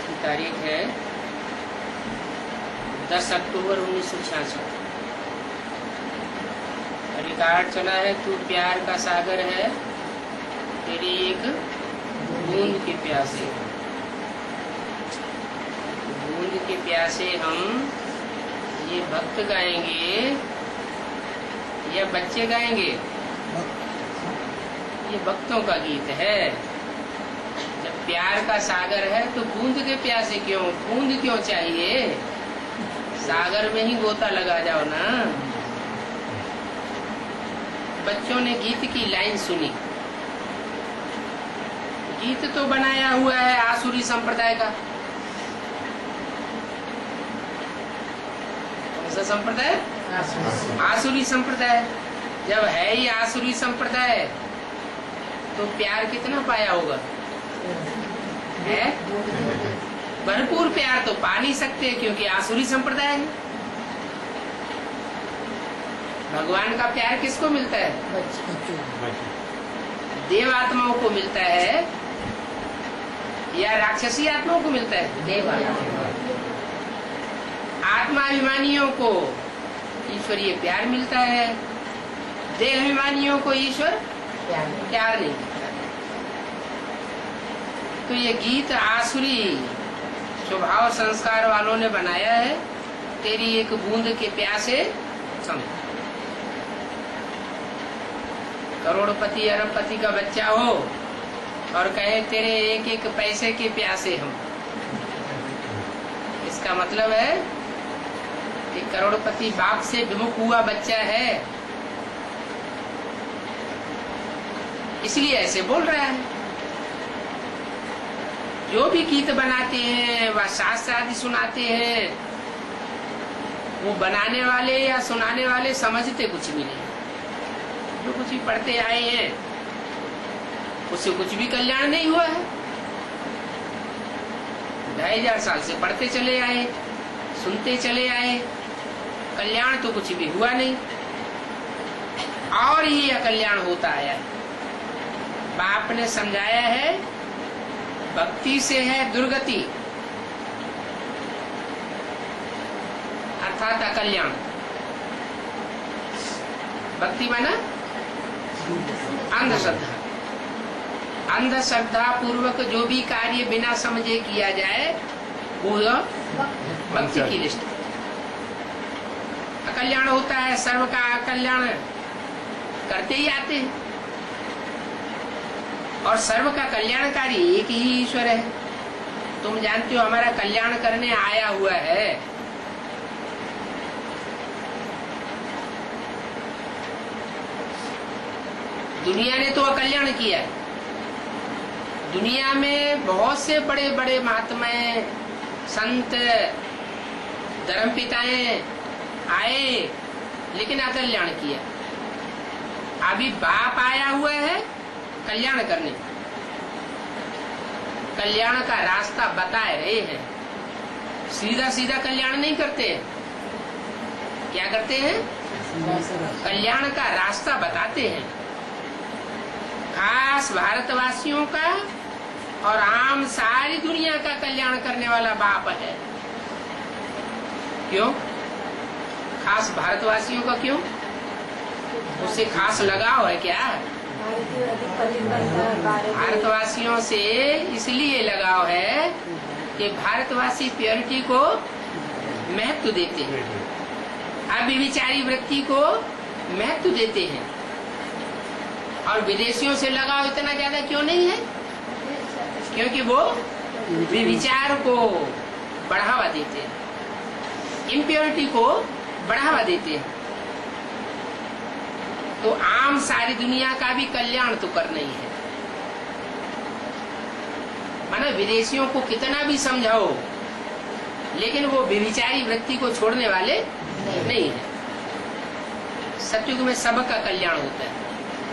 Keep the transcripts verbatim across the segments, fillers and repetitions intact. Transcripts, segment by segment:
आज की तारीख है दस अक्टूबर उन्नीस सौ छियासठ। रिकॉर्ड चला है तू प्यार का सागर है, तेरी एक बूंद के प्यासे। बूंद के प्यासे हम ये भक्त गाएंगे या बच्चे गाएंगे? ये भक्तों का गीत है। जब प्यार का सागर है तो बूंद के प्यासे क्यों? बूंद क्यों चाहिए? सागर में ही गोता लगा जाओ ना। बच्चों ने गीत की लाइन सुनी। गीत तो बनाया हुआ है आसुरी संप्रदाय का। कौन सा संप्रदाय? आसुरी संप्रदाय। जब है ही आसुरी संप्रदाय तो प्यार कितना पाया होगा? है भरपूर प्यार तो पा नहीं सकते क्योंकि आसुरी संप्रदाय है। भगवान का प्यार किसको मिलता है? देव आत्माओं को मिलता है या राक्षसी आत्माओं को मिलता है? देव आत्माभिमानियों को ईश्वरीय प्यार मिलता है, देहाभिमानियों को ईश्वर प्यार नहीं मिलता। तो ये गीत आसुरी स्वभाव संस्कार वालों ने बनाया है। तेरी एक बूंद के प्यासे समझ। करोड़पति अरबपति का बच्चा हो और कहे तेरे एक एक पैसे के प्यासे हम, इसका मतलब है कि करोड़पति बाप से विमुख हुआ बच्चा है, इसलिए ऐसे बोल रहा है। जो भी गीत बनाते हैं व शास्त्र आदि सुनाते हैं, वो बनाने वाले या सुनाने वाले समझते कुछ भी नहीं। जो कुछ भी पढ़ते आए हैं उससे कुछ भी कल्याण नहीं हुआ है। ढाई हजार साल से पढ़ते चले आए, सुनते चले आए, कल्याण तो कुछ भी हुआ नहीं और ये अकल्याण होता आया है। बाप ने समझाया है भक्ति से है दुर्गति अर्थात अकल्याण। भक्ति माना अंधश्रद्धा। अंधश्रद्धा पूर्वक जो भी कार्य बिना समझे किया जाए वो भक्ति की लिस्ट। अकल्याण होता है, सर्व का अकल्याण करते ही आते हैं और सर्व का कल्याणकारी एक ही ईश्वर है। तुम जानते हो हमारा कल्याण करने आया हुआ है। दुनिया ने तो अकल्याण किया है। दुनिया में बहुत से बड़े बड़े महात्माएं, संत, धर्मपिताएं आए लेकिन अकल्याण किया। अभी बाप आया हुआ है कल्याण करने। कल्याण का रास्ता बता रहे हैं। सीधा सीधा कल्याण नहीं करते हैं। क्या करते हैं? कल्याण का रास्ता बताते हैं। खास भारतवासियों का और आम सारी दुनिया का कल्याण करने वाला बाप है। क्यों? खास भारतवासियों का क्यों? उससे खास लगाव है क्या? भारतवासियों से इसलिए लगाव है कि भारतवासी प्योरिटी को महत्व देते हैं, अभिविचारी वृत्ति को महत्व देते हैं। और विदेशियों से लगाव इतना ज्यादा क्यों नहीं है? क्योंकि वो विचार को बढ़ावा देते हैं, इम्प्योरिटी को बढ़ावा देते हैं। तो आम सारी दुनिया का भी कल्याण तो करना ही है। माना विदेशियों को कितना भी समझाओ लेकिन वो व्यभिचारी वृत्ति को छोड़ने वाले नहीं, नहीं है। सतयुग में सबका कल्याण होता है।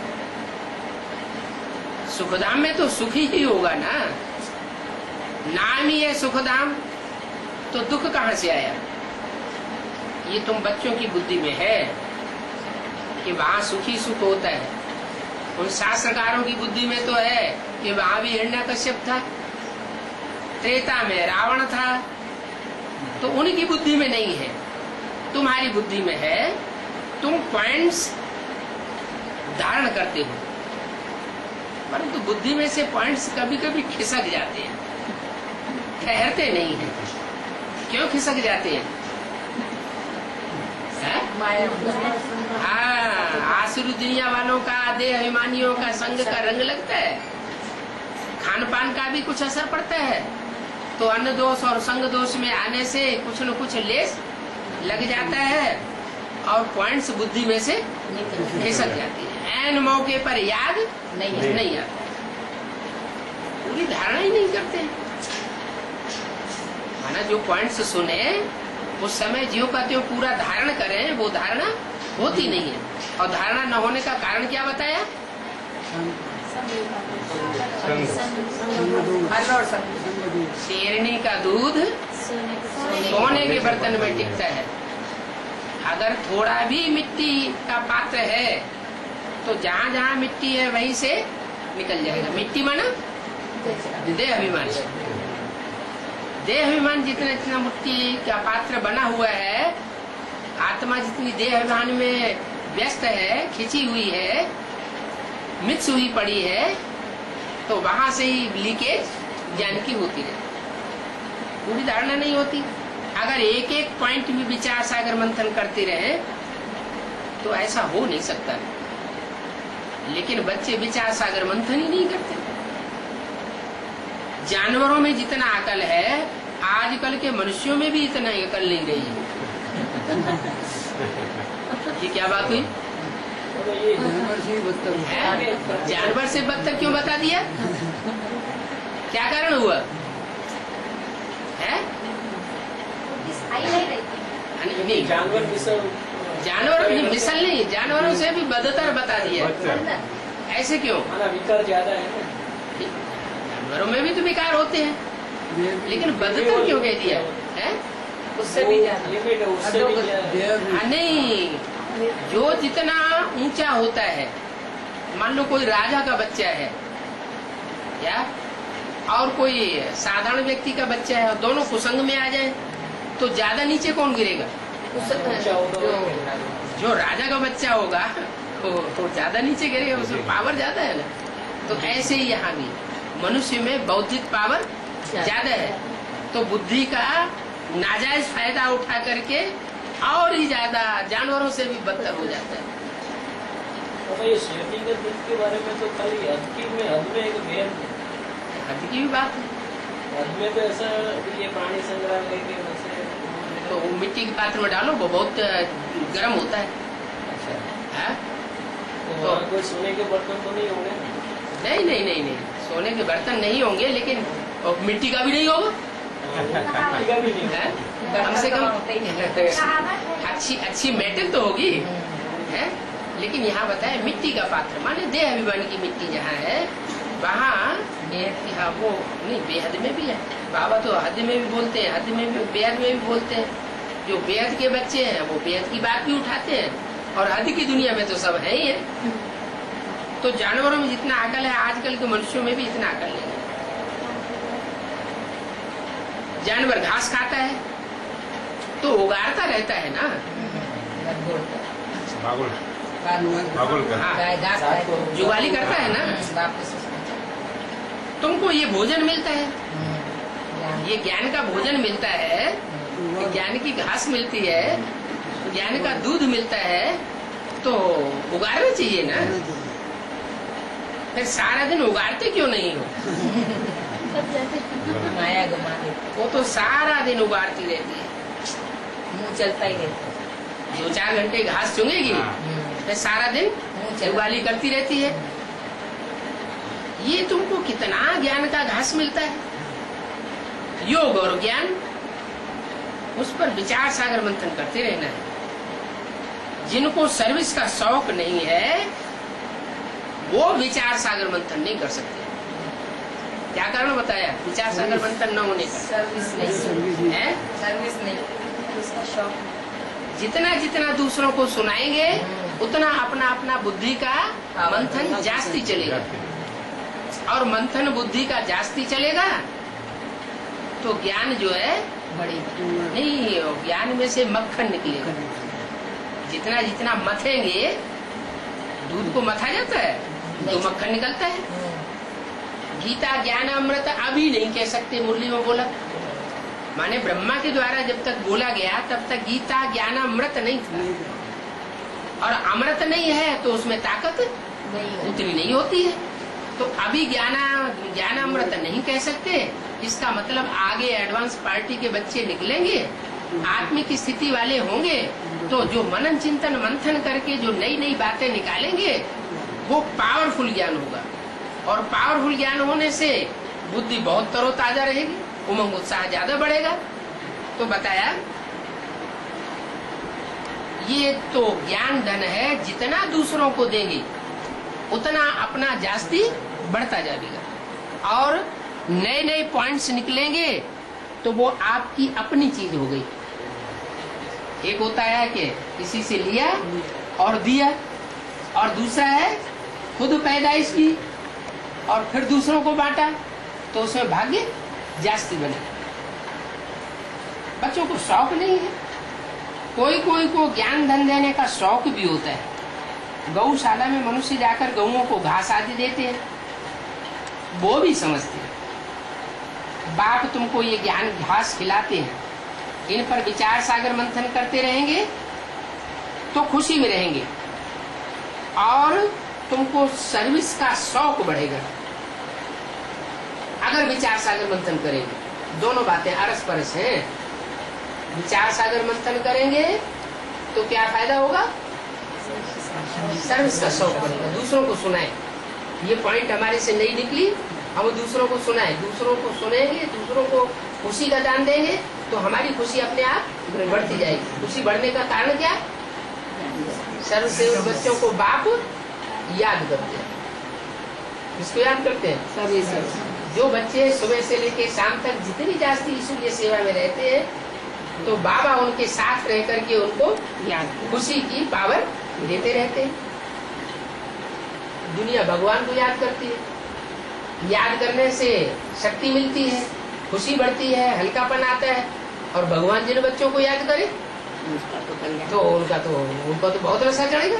सुखधाम में तो सुख ही होगा ना। नाम ही है सुखधाम तो दुख कहाँ से आया? ये तुम बच्चों की बुद्धि में है कि वहां सुखी सुख होता है। उन शास्त्रकारों की बुद्धि में तो है कि वहां भी हिरण्यकश्यप था। त्रेता में रावण था, तो उनकी बुद्धि में नहीं है, तुम्हारी बुद्धि में है। तुम पॉइंट्स धारण करते हो, परंतु बुद्धि में से पॉइंट्स कभी कभी खिसक जाते हैं, ठहरते नहीं हैं। क्यों खिसक जाते हैं? हाँ, आसुरी दुनिया वालों का, देह अभिमानियों का संग का रंग लगता है, खान पान का भी कुछ असर पड़ता है, तो अन्न दोष और संग दोष में आने से कुछ न कुछ लेस लग जाता है और पॉइंट्स बुद्धि में से खिसक जाती है। ऐन मौके पर याद नहीं, नहीं आता, पूरी धारणा ही नहीं करते। माना जो पॉइंट्स सुने उस समय ज्यों का त्यों पूरा धारण करें, वो धारणा होती नहीं है। और धारणा न होने का कारण क्या बताया? शेरनी का दूध सोने के बर्तन में टिकता है। अगर थोड़ा भी मिट्टी का पात्र है तो जहाँ जहाँ मिट्टी है वहीं से निकल जाएगा। मिट्टी माना देह अभिमान, देह अभिमान जितना जितना मिट्टी का पात्र बना हुआ है, आत्मा जितनी देह अभिमान में व्यस्त है, खिंची हुई है, मिक्स हुई पड़ी है, तो वहां से ही लीकेज ज्ञान की होती है, पूरी धारणा नहीं होती। अगर एक एक पॉइंट भी विचार सागर मंथन करते रहे तो ऐसा हो नहीं सकता। लेकिन बच्चे विचार सागर मंथन ही नहीं करते। जानवरों में जितना अकल है, आजकल के मनुष्यों में भी इतना अकल नहीं रही है। ये क्या बात हुई? जानवर से बदतर क्यों बता दिया? क्या कारण हुआ है? नहीं, जानवर मिसल जानवर नहीं, मिसल नहीं, जानवरों से भी बदतर बता दिया। ऐसे क्यों? विकार ज्यादा है। जानवरों में भी तो विकार होते हैं, लेकिन बदतर क्यों कह दिया है? उससे भी ज्यादा, उससे भी ज्यादा नहीं, जो जितना ऊंचा होता है, मान लो कोई राजा का बच्चा है या और कोई साधारण व्यक्ति का बच्चा है, दोनों कुसंग में आ जाए तो ज्यादा नीचे कौन गिरेगा? जो, जो राजा का बच्चा होगा तो, तो ज्यादा नीचे गिरेगा, उसमें पावर ज्यादा है ना। तो ऐसे ही यहाँ भी मनुष्य में बौद्धिक पावर ज्यादा है, तो बुद्धि का नाजायज फायदा उठा करके और ही ज्यादा जानवरों से भी बदतर हो जाता है। तो ये शेरनी के दूध के बारे में तो खाली हद की में हद में एक भेद, हद की भी बात है। हद में तो ऐसा ये प्राणी संग्रहालय के वैसे तो वो मिट्टी के पात्र में डालो, वो बहुत गर्म होता है। अच्छा है? तो कोई सोने के बर्तन तो नहीं होंगे? नहीं नहीं नहीं नहीं, सोने के बर्तन नहीं होंगे, लेकिन मिट्टी का भी नहीं होगा। कम से कम अच्छी अच्छी मेटल तो होगी है, लेकिन यहाँ बताया मिट्टी का पात्र, माने देह अभिमान की मिट्टी जहाँ है वहाँ हाँ वो नहीं, बेहद में भी है। बाबा तो हद में भी बोलते हैं, हद में भी, बेहद में भी बोलते हैं। जो बेहद के बच्चे हैं वो बेहद की बात भी उठाते हैं, और हद की दुनिया में तो सब है ही है। तो जानवरों में जितना अकल है, आजकल के मनुष्यों में भी इतना अकल नहीं है। जानवर घास खाता है तो उगाड़ता रहता है ना, हाँ, जुगाली करता है ना। तुमको ये भोजन मिलता है, ये ज्ञान का भोजन मिलता है, ज्ञान की घास मिलती है, ज्ञान का दूध मिलता है, तो उगाड़ना चाहिए ना। फिर सारा दिन उगाड़ते क्यों नहीं हो? माया घुमा दे, वो तो सारा दिन उगाड़ती रहती है, मुंह चलता ही रहता है। दो चार घंटे घास चुंगेगी, फिर सारा दिन जुगाली करती रहती है। ये तुमको कितना ज्ञान का घास मिलता है, योग और ज्ञान, उस पर विचार सागर मंथन करते रहना है। जिनको सर्विस का शौक नहीं है वो विचार सागर मंथन नहीं कर सकते। क्या कारण बताया विचार सागर मंथन न होने का? सर्विस नहीं है, सर्विस नहीं, उसका शौक। जितना जितना दूसरों को सुनाएंगे उतना अपना अपना बुद्धि का मंथन जास्ती चलेगा, और मंथन बुद्धि का जास्ती चलेगा तो ज्ञान जो है बड़े नहीं, ज्ञान में से मक्खन निकलेगा। जितना जितना मथेंगे, दूध को मथा जाता है तो मक्खन निकलता है। गीता ज्ञान अमृत अभी नहीं कह सकते, मुरली में बोला, माने ब्रह्मा के द्वारा जब तक बोला गया तब तक गीता ज्ञान अमृत नहीं था। और अमृत नहीं है तो उसमें ताकत उतनी नहीं होती है। तो अभी ज्ञाना ज्ञान अमृत नहीं कह सकते। इसका मतलब आगे एडवांस पार्टी के बच्चे निकलेंगे, आत्मिक स्थिति वाले होंगे, तो जो मनन चिंतन मंथन करके जो नई नई बातें निकालेंगे वो पावरफुल ज्ञान होगा। और पावरफुल ज्ञान होने से बुद्धि बहुत तरोताजा रहेगी, उमंग उत्साह ज्यादा बढ़ेगा। तो बताया ये तो ज्ञान धन है, जितना दूसरों को देंगे उतना अपना जास्ती बढ़ता जाएगा। और नए नए पॉइंट्स निकलेंगे तो वो आपकी अपनी चीज हो गई। एक होता है कि किसी से लिया और दिया, और दूसरा है खुद पैदाइश की और फिर दूसरों को बांटा, तो उसमें भाग्य जास्ती बने। बच्चों को शौक नहीं है, कोई कोई को ज्ञान धन देने का शौक भी होता है। गौशाला में मनुष्य जाकर गौओं को घास आदि देते हैं, वो भी समझते हैं बाप तुमको ये ज्ञान घास खिलाते हैं, इन पर विचार सागर मंथन करते रहेंगे तो खुशी में रहेंगे और तुमको सर्विस का शौक बढ़ेगा। अगर विचार सागर मंथन करेंगे, दोनों बातें अरस परस हैं। विचार सागर मंथन करेंगे तो क्या फायदा होगा? सर्विस का शौक बढ़ेगा, दूसरों को सुनाए। ये पॉइंट हमारे से नहीं निकली, हम दूसरों को सुनाए, दूसरों को सुनेंगे, दूसरों को खुशी का दान देंगे तो हमारी खुशी अपने आप बढ़ती जाएगी। खुशी बढ़ने का कारण क्या? सर्वसेवक बच्चों को बाप याद करते हैं। किसको याद करते हैं? जो बच्चे सुबह से लेके शाम तक जितनी जास्ती ईश्वरीय सेवा में रहते हैं तो बाबा उनके साथ रह करके उनको याद खुशी की पावर देते रहते हैं। दुनिया भगवान को याद करती है, याद करने से शक्ति मिलती है, खुशी बढ़ती है, हल्कापन आता है। और भगवान जिन बच्चों को याद करे तो उनका तो उनको तो बहुत रसा चढ़ेगा।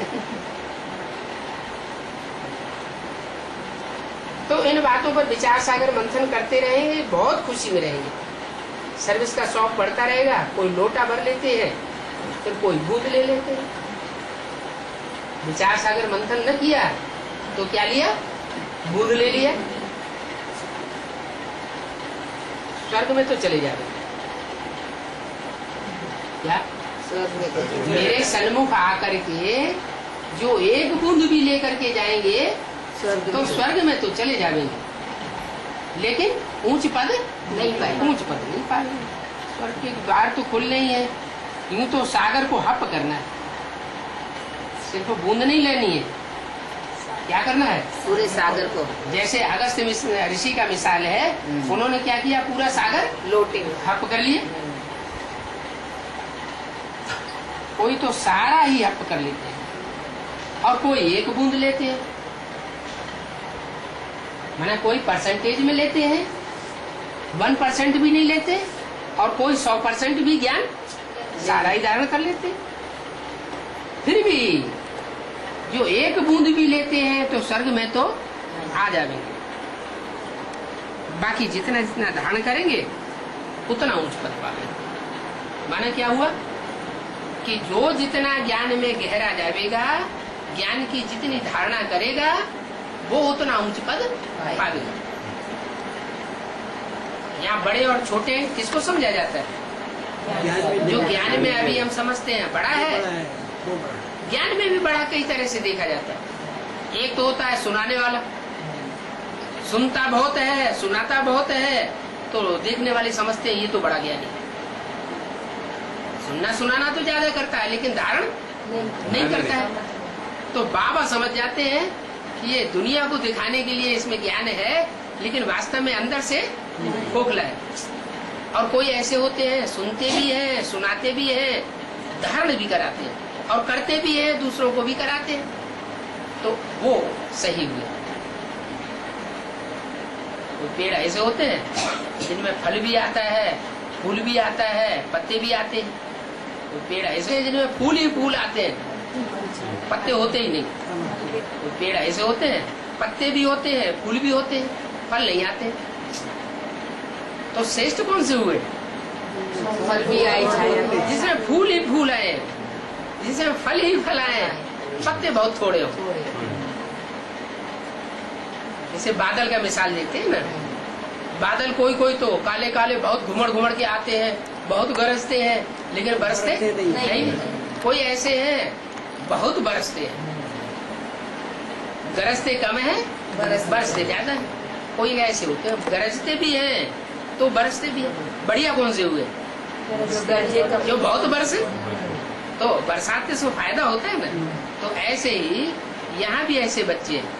तो इन बातों पर विचार सागर मंथन करते रहेंगे, बहुत खुशी में रहेंगे। सर्विस का शौक बढ़ता रहेगा। कोई लोटा भर लेते हैं, फिर कोई बूंद ले लेते हैं। विचार सागर मंथन न किया तो क्या लिया? बूंद ले लिया। स्वर्ग में तो चले जाओगे क्या? मेरे सन्मुख आकर के जो एक बूंद भी लेकर के जाएंगे तो स्वर्ग में तो चले जाएंगे, लेकिन ऊंच पद नहीं पाएंगे। ऊंच पद नहीं पाएंगे। स्वर्ग के द्वार तो खुलने ही है। यूं तो सागर को हप करना है, सिर्फ बूंद नहीं लेनी है। क्या करना है? पूरे सागर को। जैसे अगस्त ऋषि का मिसाल है, उन्होंने क्या किया? पूरा सागर लोटे हप कर लिए। कोई तो सारा ही हप कर लेते हैं और कोई एक बूंद लेते हैं। माना कोई परसेंटेज में लेते हैं, वन परसेंट भी नहीं लेते, और कोई सौ परसेंट भी ज्ञान सारा ही धारण कर लेते हैं। फिर भी जो एक बूंद भी लेते हैं तो स्वर्ग में तो आ जाएंगे। बाकी जितना जितना धारण करेंगे उतना उच्च पद पाएंगे। माना क्या हुआ कि जो जितना ज्ञान में गहरा जाएगा, ज्ञान की जितनी धारणा करेगा वो उतना ऊंच पद पाएगा। यहाँ बड़े और छोटे किसको समझा जाता है? जो ज्ञान में अभी हम समझते हैं बड़ा है, ज्ञान में भी बड़ा कई तरह से देखा जाता है। एक तो होता है सुनाने वाला, सुनता बहुत है, सुनाता बहुत है, तो देखने वाले समझते हैं ये तो बड़ा ज्ञानी है। सुनना सुनाना तो ज्यादा करता है लेकिन धारण नहीं करता है। तो बाबा समझ जाते हैं कि ये दुनिया को दिखाने के लिए इसमें ज्ञान है, लेकिन वास्तव में अंदर से खोखला है। और कोई ऐसे होते हैं सुनते भी हैं, सुनाते भी हैं, धारण भी कराते हैं और करते भी हैं, दूसरों को भी कराते हैं। तो वो सही हुए। तो पेड़ ऐसे होते हैं जिनमें फल भी आता है, फूल भी आता है, पत्ते भी आते हैं। कोई पेड़ ऐसे हैं जिनमें फूल ही फूल आते हैं, पत्ते होते ही नहीं। कोई पेड़ ऐसे होते हैं पत्ते भी होते हैं, फूल भी होते हैं, फल नहीं आते। तो श्रेष्ठ कौन से हुए? फल भी आए छाया जिसमें फूल ही फूल आए, जिसमें फल ही फल आए, पत्ते बहुत थोड़े हो। जैसे बादल का मिसाल देते हैं ना, बादल कोई कोई तो काले काले बहुत घुमड़ घुमड़ के आते हैं, बहुत गरजते हैं, लेकिन बरसते नहीं, नहीं। कोई ऐसे हैं बहुत बरसते हैं, गरजते कम है, बरसते ज्यादा है। कोई ऐसे होते हैं गरजते भी हैं तो बरसते भी हैं। बढ़िया कौन से हुए? जो बहुत बरसे, तो बरसात से फायदा होता है ना। तो ऐसे ही यहाँ भी ऐसे बच्चे हैं,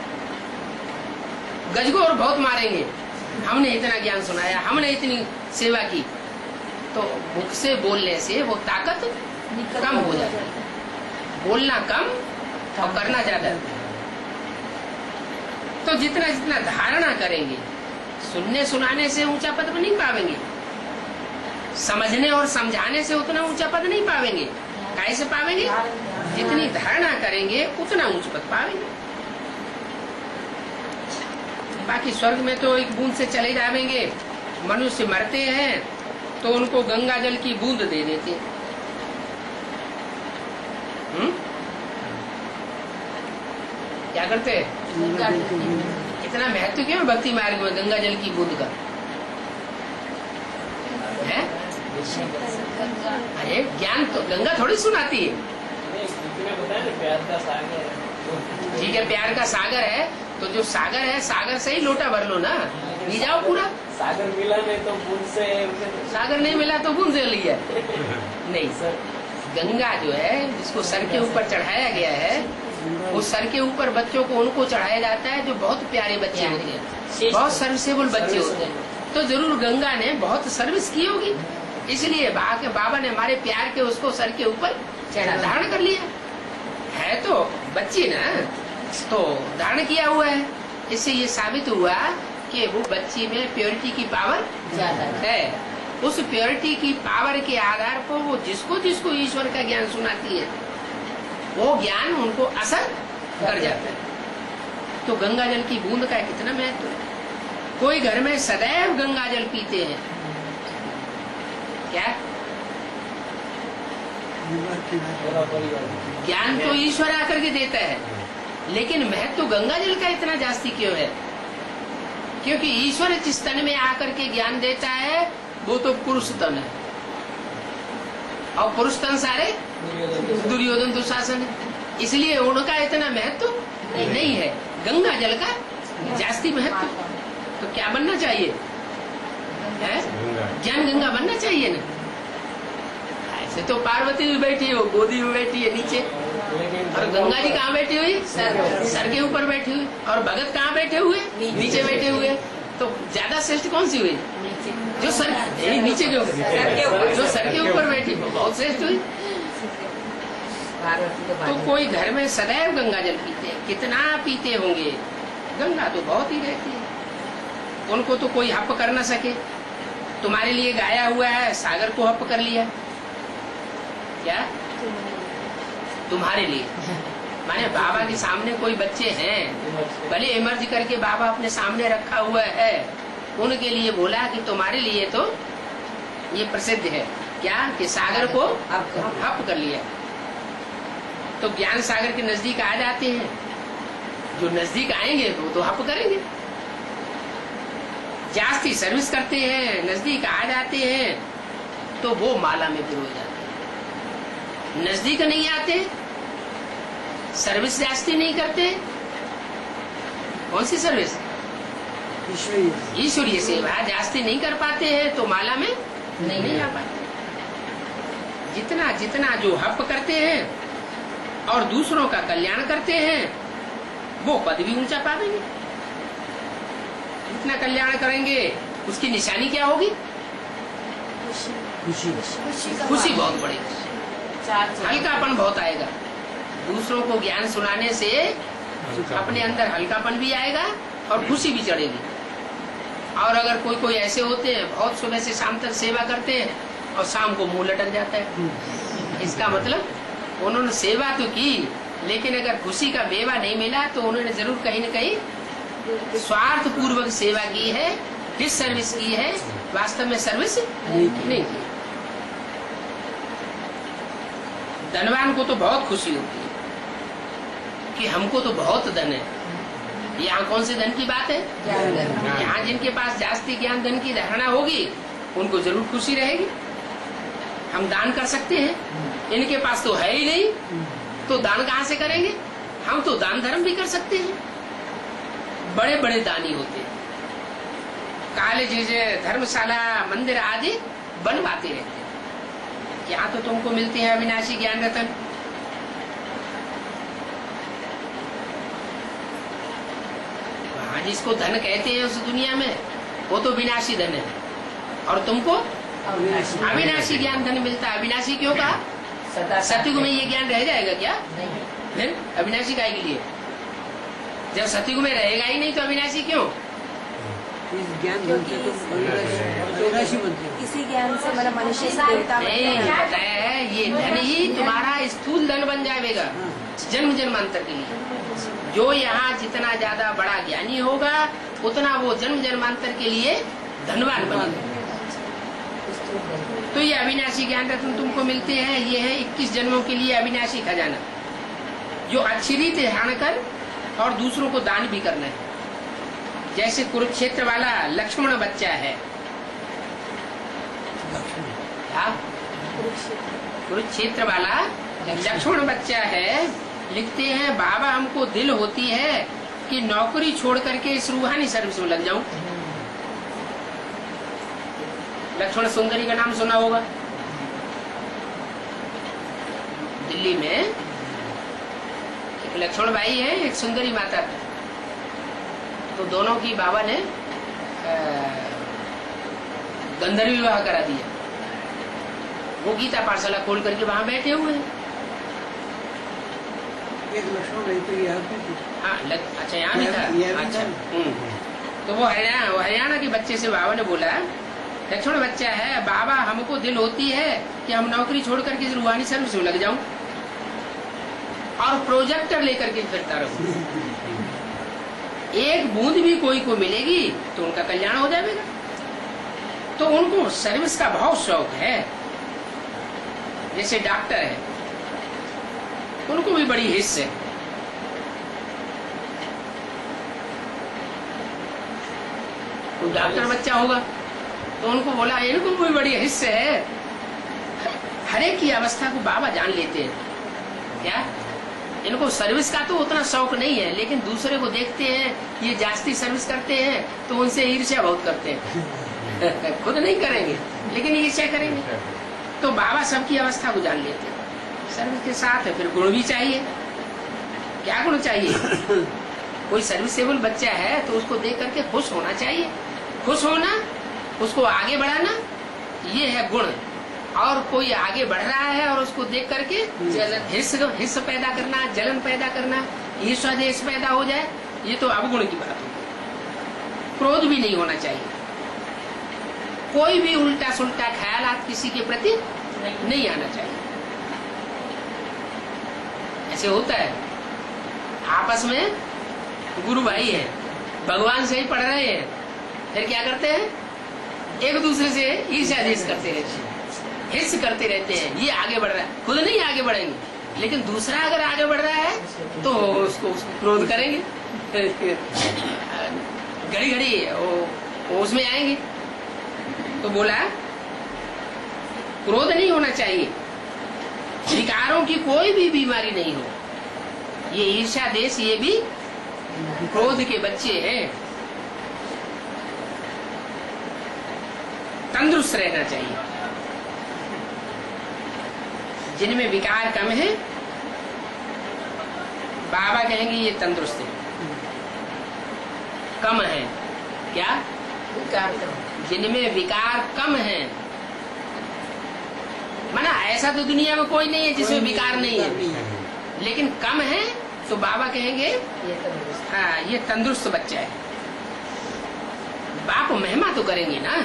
गजगोर बहुत मारेंगे, हमने इतना ज्ञान सुनाया, हमने इतनी सेवा की, तो मुख से बोलने से वो ताकत कम हो जाती है। बोलना कम और करना ज्यादा। तो जितना जितना धारणा करेंगे, सुनने सुनाने से ऊंचा पद पर नहीं पावेंगे, समझने और समझाने से उतना ऊंचा पद नहीं पावेंगे। कैसे पावेंगे? जितनी धारणा करेंगे उतना ऊंच पद पावेंगे। बाकी स्वर्ग में तो एक बूंद से चले जाएंगे। मनुष्य मरते हैं तो उनको गंगा जल की बूंद दे देते हैं। हुँ? क्या करते हैं? इतना महत्व क्यों है भक्ति मार्ग में गंगा जल की बूंद का? है? अरे ज्ञान तो गंगा थोड़ी सुनाती है। प्यार का सागर है। ठीक है, प्यार का सागर है, तो जो सागर है सागर से ही लोटा भर लो ना, पी जाओ पूरा। सागर मिला नहीं तो बूंद से, सागर नहीं मिला तो बूंद से लिया। नहीं सर, गंगा जो है जिसको सर के ऊपर चढ़ाया गया है, वो सर के ऊपर बच्चों को उनको चढ़ाया जाता है जो बहुत प्यारे बच्चे होते हैं, बहुत सर्विसेबल बच्चे होते हैं। तो जरूर गंगा ने बहुत सर्विस की होगी, इसलिए बाबा ने हमारे प्यार के उसको सर के ऊपर धारण कर लिया है। तो बच्ची ना तो धारण किया हुआ है। इससे ये साबित हुआ कि वो बच्ची में प्योरिटी की पावर ज्यादा है। उस प्योरिटी की पावर के आधार पर वो जिसको जिसको ईश्वर का ज्ञान सुनाती है, वो ज्ञान उनको असर कर जाता है। तो गंगा जल की बूंद का कितना महत्व है। कोई घर में सदैव गंगा जल पीते हैं, क्या ज्ञान तो ईश्वर आकर के देता है, लेकिन महत्व तो गंगा जल का इतना जास्ती क्यों है? क्योंकि ईश्वर जिस तन में आकर के ज्ञान देता है वो तो पुरुष तन है, और पुरुष तन सारे दुर्योधन दुशासन है, इसलिए उनका इतना महत्व नहीं है। गंगा जल का जास्ती महत्व। तो क्या बनना चाहिए? है ज्ञान गंगा बनना चाहिए ना। ऐसे तो पार्वती भी बैठी है, वो गोदी में बैठी है नीचे, और गंगा जी कहाँ बैठी हुई? सर, सर के ऊपर बैठी हुई। और भगत कहाँ बैठे हुए? नीचे बैठे हुए। तो ज्यादा श्रेष्ठ कौन सी हुई? जो सर नीचे के ऊपर, जो सर के ऊपर बैठी वो बहुत श्रेष्ठ हुई। तो कोई घर में सदैव गंगा जल पीते हैं, कितना पीते होंगे। गंगा तो बहुत ही रहती है, उनको तो कोई हप कर ना सके। तुम्हारे लिए गाया हुआ है, सागर को हप कर लिया। क्या? तुम्हारे लिए माने बाबा के सामने कोई बच्चे हैं, भले इमर्ज करके बाबा अपने सामने रखा हुआ है, उनके लिए बोला कि तुम्हारे लिए तो ये प्रसिद्ध है क्या कि सागर को हप कर लिया। तो ज्ञान सागर के नजदीक आ जाते हैं, जो नजदीक आएंगे वो तो हप करेंगे। जास्ती सर्विस करते हैं, नजदीक आ जाते हैं तो वो माला में पिरो जाते हैं। नजदीक नहीं आते, सर्विस जास्ती नहीं करते। कौन सी सर्विस? ईश्वरीय ईश्वरीय सेवा जास्ती नहीं कर पाते हैं तो माला में नहीं, नहीं आ पाते। जितना जितना जो हप करते हैं और दूसरों का कल्याण करते हैं, वो पद भी ऊंचा पाएंगे। जितना कल्याण करेंगे उसकी निशानी क्या होगी? खुशी। खुशी बहुत बढ़ेगी, हल्कापन बहुत आएगा। दूसरों को ज्ञान सुनाने से अपने अंदर हल्कापन भी आएगा और खुशी भी चढ़ेगी। और अगर कोई कोई ऐसे होते हैं बहुत सुबह से शाम तक सेवा करते हैं और शाम को मुंह लटक जाता है। इसका मतलब उन्होंने सेवा तो की, लेकिन अगर खुशी का मेवा नहीं मिला तो उन्होंने जरूर कहीं न कहीं स्वार्थ पूर्वक सेवा की है, डिस सर्विस की है, वास्तव में सर्विस नहीं की। धनवान को तो बहुत खुशी होती है कि हमको तो बहुत धन है। यहाँ कौन से धन की बात है? यहाँ जिनके पास जास्ती ज्ञान धन की धारणा होगी उनको जरूर खुशी रहेगी। हम दान कर सकते हैं, इनके पास तो है ही नहीं, तो दान कहाँ से करेंगे? हम तो दान धर्म भी कर सकते हैं। बड़े बड़े दानी होते हैं, कॉलेज, धर्मशाला, मंदिर आदि बनवाते रहते हैं। यहाँ तो तुमको मिलते हैं अविनाशी ज्ञान रतन। वहां जिसको धन कहते हैं उस दुनिया में वो तो विनाशी धन है, और तुमको अविनाशी ज्ञान धन मिलता है। अविनाशी क्यों कहा? सतयुग में ये ज्ञान रह जाएगा क्या? फिर अविनाशी काहे के लिए? जब सतयुग में रहेगा ही नहीं तो अविनाशी क्यों? इस ज्ञान बनते तो अविनाशी बनते हैं। इसी ज्ञान से मतलब मनुष्य से देवता नहीं बताया है, ये धन ही तुम्हारा स्थूल धन बन जाएगा जन्म जन्मांतर के लिए। जो यहाँ जितना ज्यादा बड़ा ज्ञानी होगा उतना वो जन्म जन्मांतर के लिए धनवान बनेगा। तो ये अविनाशी ज्ञान रत्न तुमको मिलते हैं, ये है इक्कीस जन्मों के लिए अविनाशी खजाना, जो अच्छी रीत ध्यान कर और दूसरों को दान भी करना है। जैसे कुरुक्षेत्र वाला लक्ष्मण बच्चा है, कुरुक्षेत्र वाला लक्ष्मण बच्चा है, लिखते हैं बाबा हमको दिल होती है कि नौकरी छोड़ करके इस रूहानी सर्विस में लग जाऊं। लक्ष्मण सुंदरी का नाम सुना होगा। दिल्ली में एक लक्ष्मण भाई है, एक सुंदरी माता, तो दोनों की बाबा ने गंधर्व विवाह करा दिया। वो गीता पाठशाला खोल करके वहां बैठे हुए हैं। एक लक्ष्मण भाई तो यहाँ भी थी। हाँ लग, अच्छा यहाँ भी था। अच्छा हम्म। तो वो हरियाणा वो हरियाणा के बच्चे से बाबा ने बोला, लक्ष्मण बच्चा है, बाबा हमको दिल होती है कि हम नौकरी छोड़ करके रूहानी सर्विस में लग जाऊं और प्रोजेक्टर लेकर के फिरता रहूं। एक बूंद भी कोई को मिलेगी तो उनका कल्याण हो जाएगा। तो उनको सर्विस का बहुत शौक है। जैसे डॉक्टर है, उनको भी बड़ी हिस्स है। तो डॉक्टर बच्चा होगा तो उनको बोला इनको भी बड़ी हिस्से है। हर एक की अवस्था को बाबा जान लेते हैं। क्या इनको सर्विस का तो उतना शौक नहीं है, लेकिन दूसरे को देखते हैं ये जास्ती सर्विस करते हैं तो उनसे ईर्ष्या बहुत करते हैं। खुद नहीं करेंगे लेकिन ईर्ष्या करेंगे। तो बाबा सबकी अवस्था को जान लेते हैं। सर्विस के साथ है फिर गुण भी चाहिए। क्या गुण चाहिए? कोई सर्विसेबल बच्चा है तो उसको देख करके खुश होना चाहिए। खुश होना, उसको आगे बढ़ाना, ये है गुण। और कोई आगे बढ़ रहा है और उसको देख करके हिस्स हिस्स पैदा करना, जलन पैदा करना, ईर्ष्या देश पैदा हो जाए, ये तो अवगुण की बात होगी। क्रोध भी नहीं होना चाहिए। कोई भी उल्टा सुल्टा ख्यालात किसी के प्रति नहीं आना चाहिए। ऐसे होता है आपस में गुरु भाई है, भगवान से ही पढ़ रहे हैं, फिर क्या करते हैं? एक दूसरे से ईर्ष्या देश करते रहते हैं, हिस्स करते रहते हैं। ये आगे बढ़ रहा है, खुद नहीं आगे बढ़ेंगे, लेकिन दूसरा अगर आगे बढ़ रहा है तो उसको उसको क्रोध करेंगे। घड़ी घड़ी वो उसमें आएंगे। तो बोला क्रोध नहीं होना चाहिए, विकारों की कोई भी बीमारी नहीं हो। ये ईर्ष्या देश ये भी क्रोध के बच्चे हैं। तंदुरुस्त रहना चाहिए। जिनमें विकार कम है बाबा कहेंगे ये तंदुरुस्त है। कम है क्या? विकार जिनमें विकार कम है, माना ऐसा तो दुनिया में कोई नहीं है जिसमें विकार नहीं है, लेकिन कम है तो बाबा कहेंगे ये तंदुरुस्त। हाँ ये तंदुरुस्त बच्चा है। बाप महिमा तो करेंगे ना।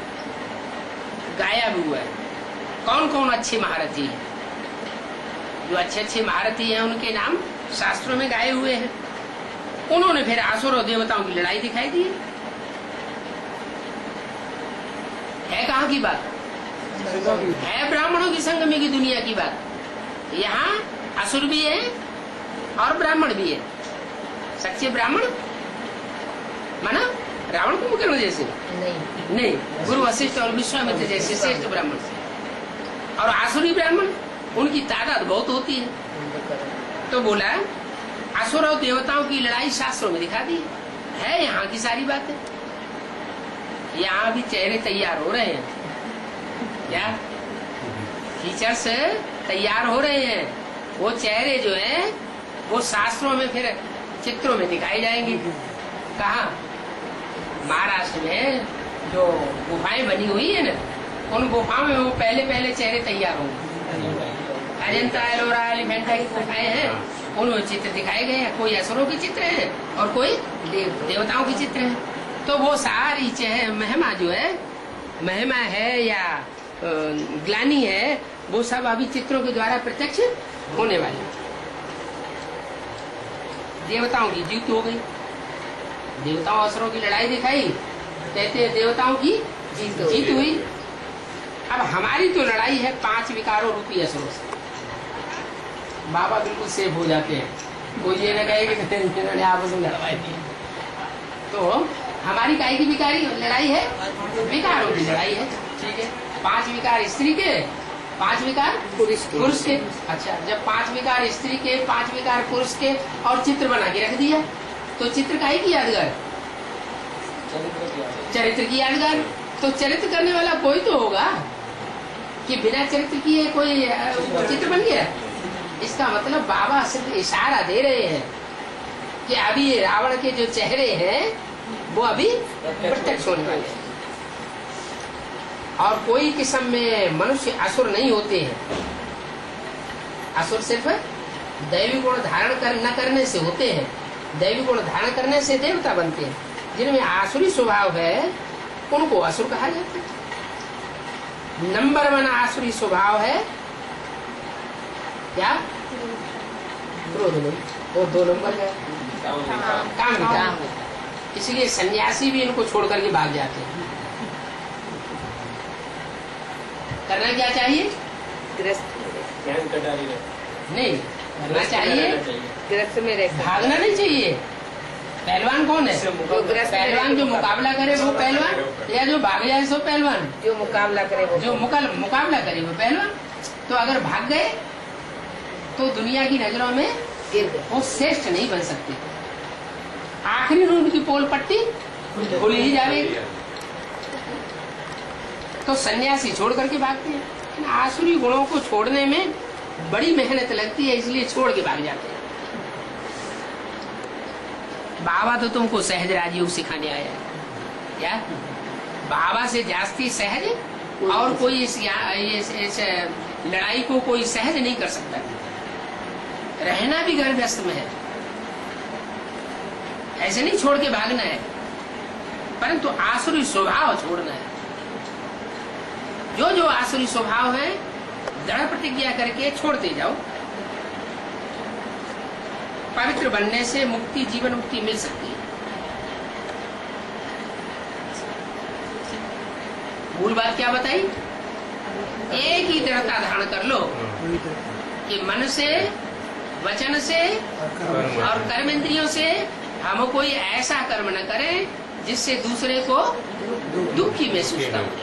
गाया भी हुआ है। कौन कौन अच्छे महारथी हैं? जो अच्छे अच्छे महारथी हैं उनके नाम शास्त्रों में गाए हुए हैं। उन्होंने फिर असुर और देवताओं की लड़ाई दिखाई दी। है कहाँ की बात? है ब्राह्मणों की संगमी की दुनिया की बात। यहाँ असुर भी है और ब्राह्मण भी है। सच्चे ब्राह्मण माना रावण कुंभकर्ण जैसे नहीं नहीं, गुरु वशिष्ठ और विश्वामित्र जैसे श्रेष्ठ ब्राह्मण। और आसुरी ब्राह्मण उनकी तादाद बहुत होती है। तो बोला असुर और देवताओं की लड़ाई शास्त्रों में दिखा दी है। यहाँ की सारी बातें, यहाँ भी चेहरे तैयार हो रहे हैं। क्या फीचर्स तैयार हो रहे हैं? वो चेहरे जो है वो शास्त्रों में फिर चित्रों में दिखाई जाएंगे। कहा? महाराष्ट्र में जो गुफाएं बनी हुई है ना, उन गुफाओं में वो पहले पहले चेहरे तैयार होंगे। अजंता एलोरा एलिफेंटा की गुफाएं हैं, उनमें चित्र दिखाए गए हैं। कोई असुरों के चित्र हैं और कोई देव, देवताओं के चित्र हैं। तो वो सारी चेहरे महिमा जो है, महिमा है या ग्लानी है, वो सब अभी चित्रों के द्वारा प्रत्यक्ष होने वाले। देवताओं की जीत हो गई। देवताओं असुरों की लड़ाई दिखाई, कहते हैं देवताओं की जीत जीत हुई। अब हमारी तो लड़ाई है पांच विकारों रूपी असुरों से। बाबा बिल्कुल सेफ हो जाते हैं। कोई ये न कहे कि इन्होंने आपस में लड़वाई थी। तो हमारी काय की विकारी लड़ाई है? विकारों की लड़ाई है। ठीक है, पांच विकार स्त्री के, पांच विकार पुरुष के, पुरुष के। अच्छा, जब पांच विकार स्त्री के, पांच विकार पुरुष के और चित्र बना के रख दिया, तो चित्र काहे की यादगार? चरित्र की यादगार। तो चरित्र करने वाला कोई तो होगा कि बिना चरित्र किए कोई चित्र बन गया। इसका मतलब बाबा सिर्फ इशारा दे रहे हैं कि अभी ये रावण के जो चेहरे हैं वो अभी प्रत्यक्ष होने वाले हैं। और कोई किस्म में मनुष्य असुर नहीं होते हैं। असुर सिर्फ दैवी गुण धारण कर न करने से होते हैं। दैवी गुण धारण करने से देवता बनते हैं। जिनमें आसुरी स्वभाव है उनको असुर कहा जाता है। नंबर वन आसुरी स्वभाव है क्या? क्रोध नहीं, वो दो नंबर है काम विकार। इसलिए सन्यासी भी इनको छोड़ करके भाग जाते हैं। करना क्या चाहिए? नहीं करना चाहिए, ग्रस्त में रह भागना नहीं चाहिए। पहलवान कौन है? पहलवान जो मुकाबला करे वो पहलवान, या जो भाग जाए सो पहलवान? जो मुकाबला करे वो, जो मुकाल, मुकाबला करे वो पहलवान। तो अगर भाग गए तो दुनिया की नजरों में गिर गए, वो श्रेष्ठ नहीं बन सकते। आखिरी में उनकी पोल पट्टी खुल ही जाएगी। तो सन्यासी छोड़ करके भागते हैं। आसुरी गुणों को छोड़ने में बड़ी मेहनत लगती है, इसलिए छोड़ के भाग जाते हैं। बाबा तो तुमको सहज राजयोग सिखाने आया है। क्या बाबा से जास्ती सहज और कोई इस, इस, इस लड़ाई को कोई सहज नहीं कर सकता। रहना भी घर व्यस्त में है, ऐसे नहीं छोड़ के भागना है, परंतु आसुरी स्वभाव छोड़ना है। जो जो आसुरी स्वभाव है दृढ़ प्रतिज्ञा करके छोड़ते जाओ। पवित्र बनने से मुक्ति, जीवन मुक्ति मिल सकती है। मूल बात क्या बताई? एक ही दृढ़ता धारण कर लो कि मन से, वचन से और कर्म इंद्रियों से हम कोई ऐसा कर्म न करें जिससे दूसरे को दुखी महसूसता हो।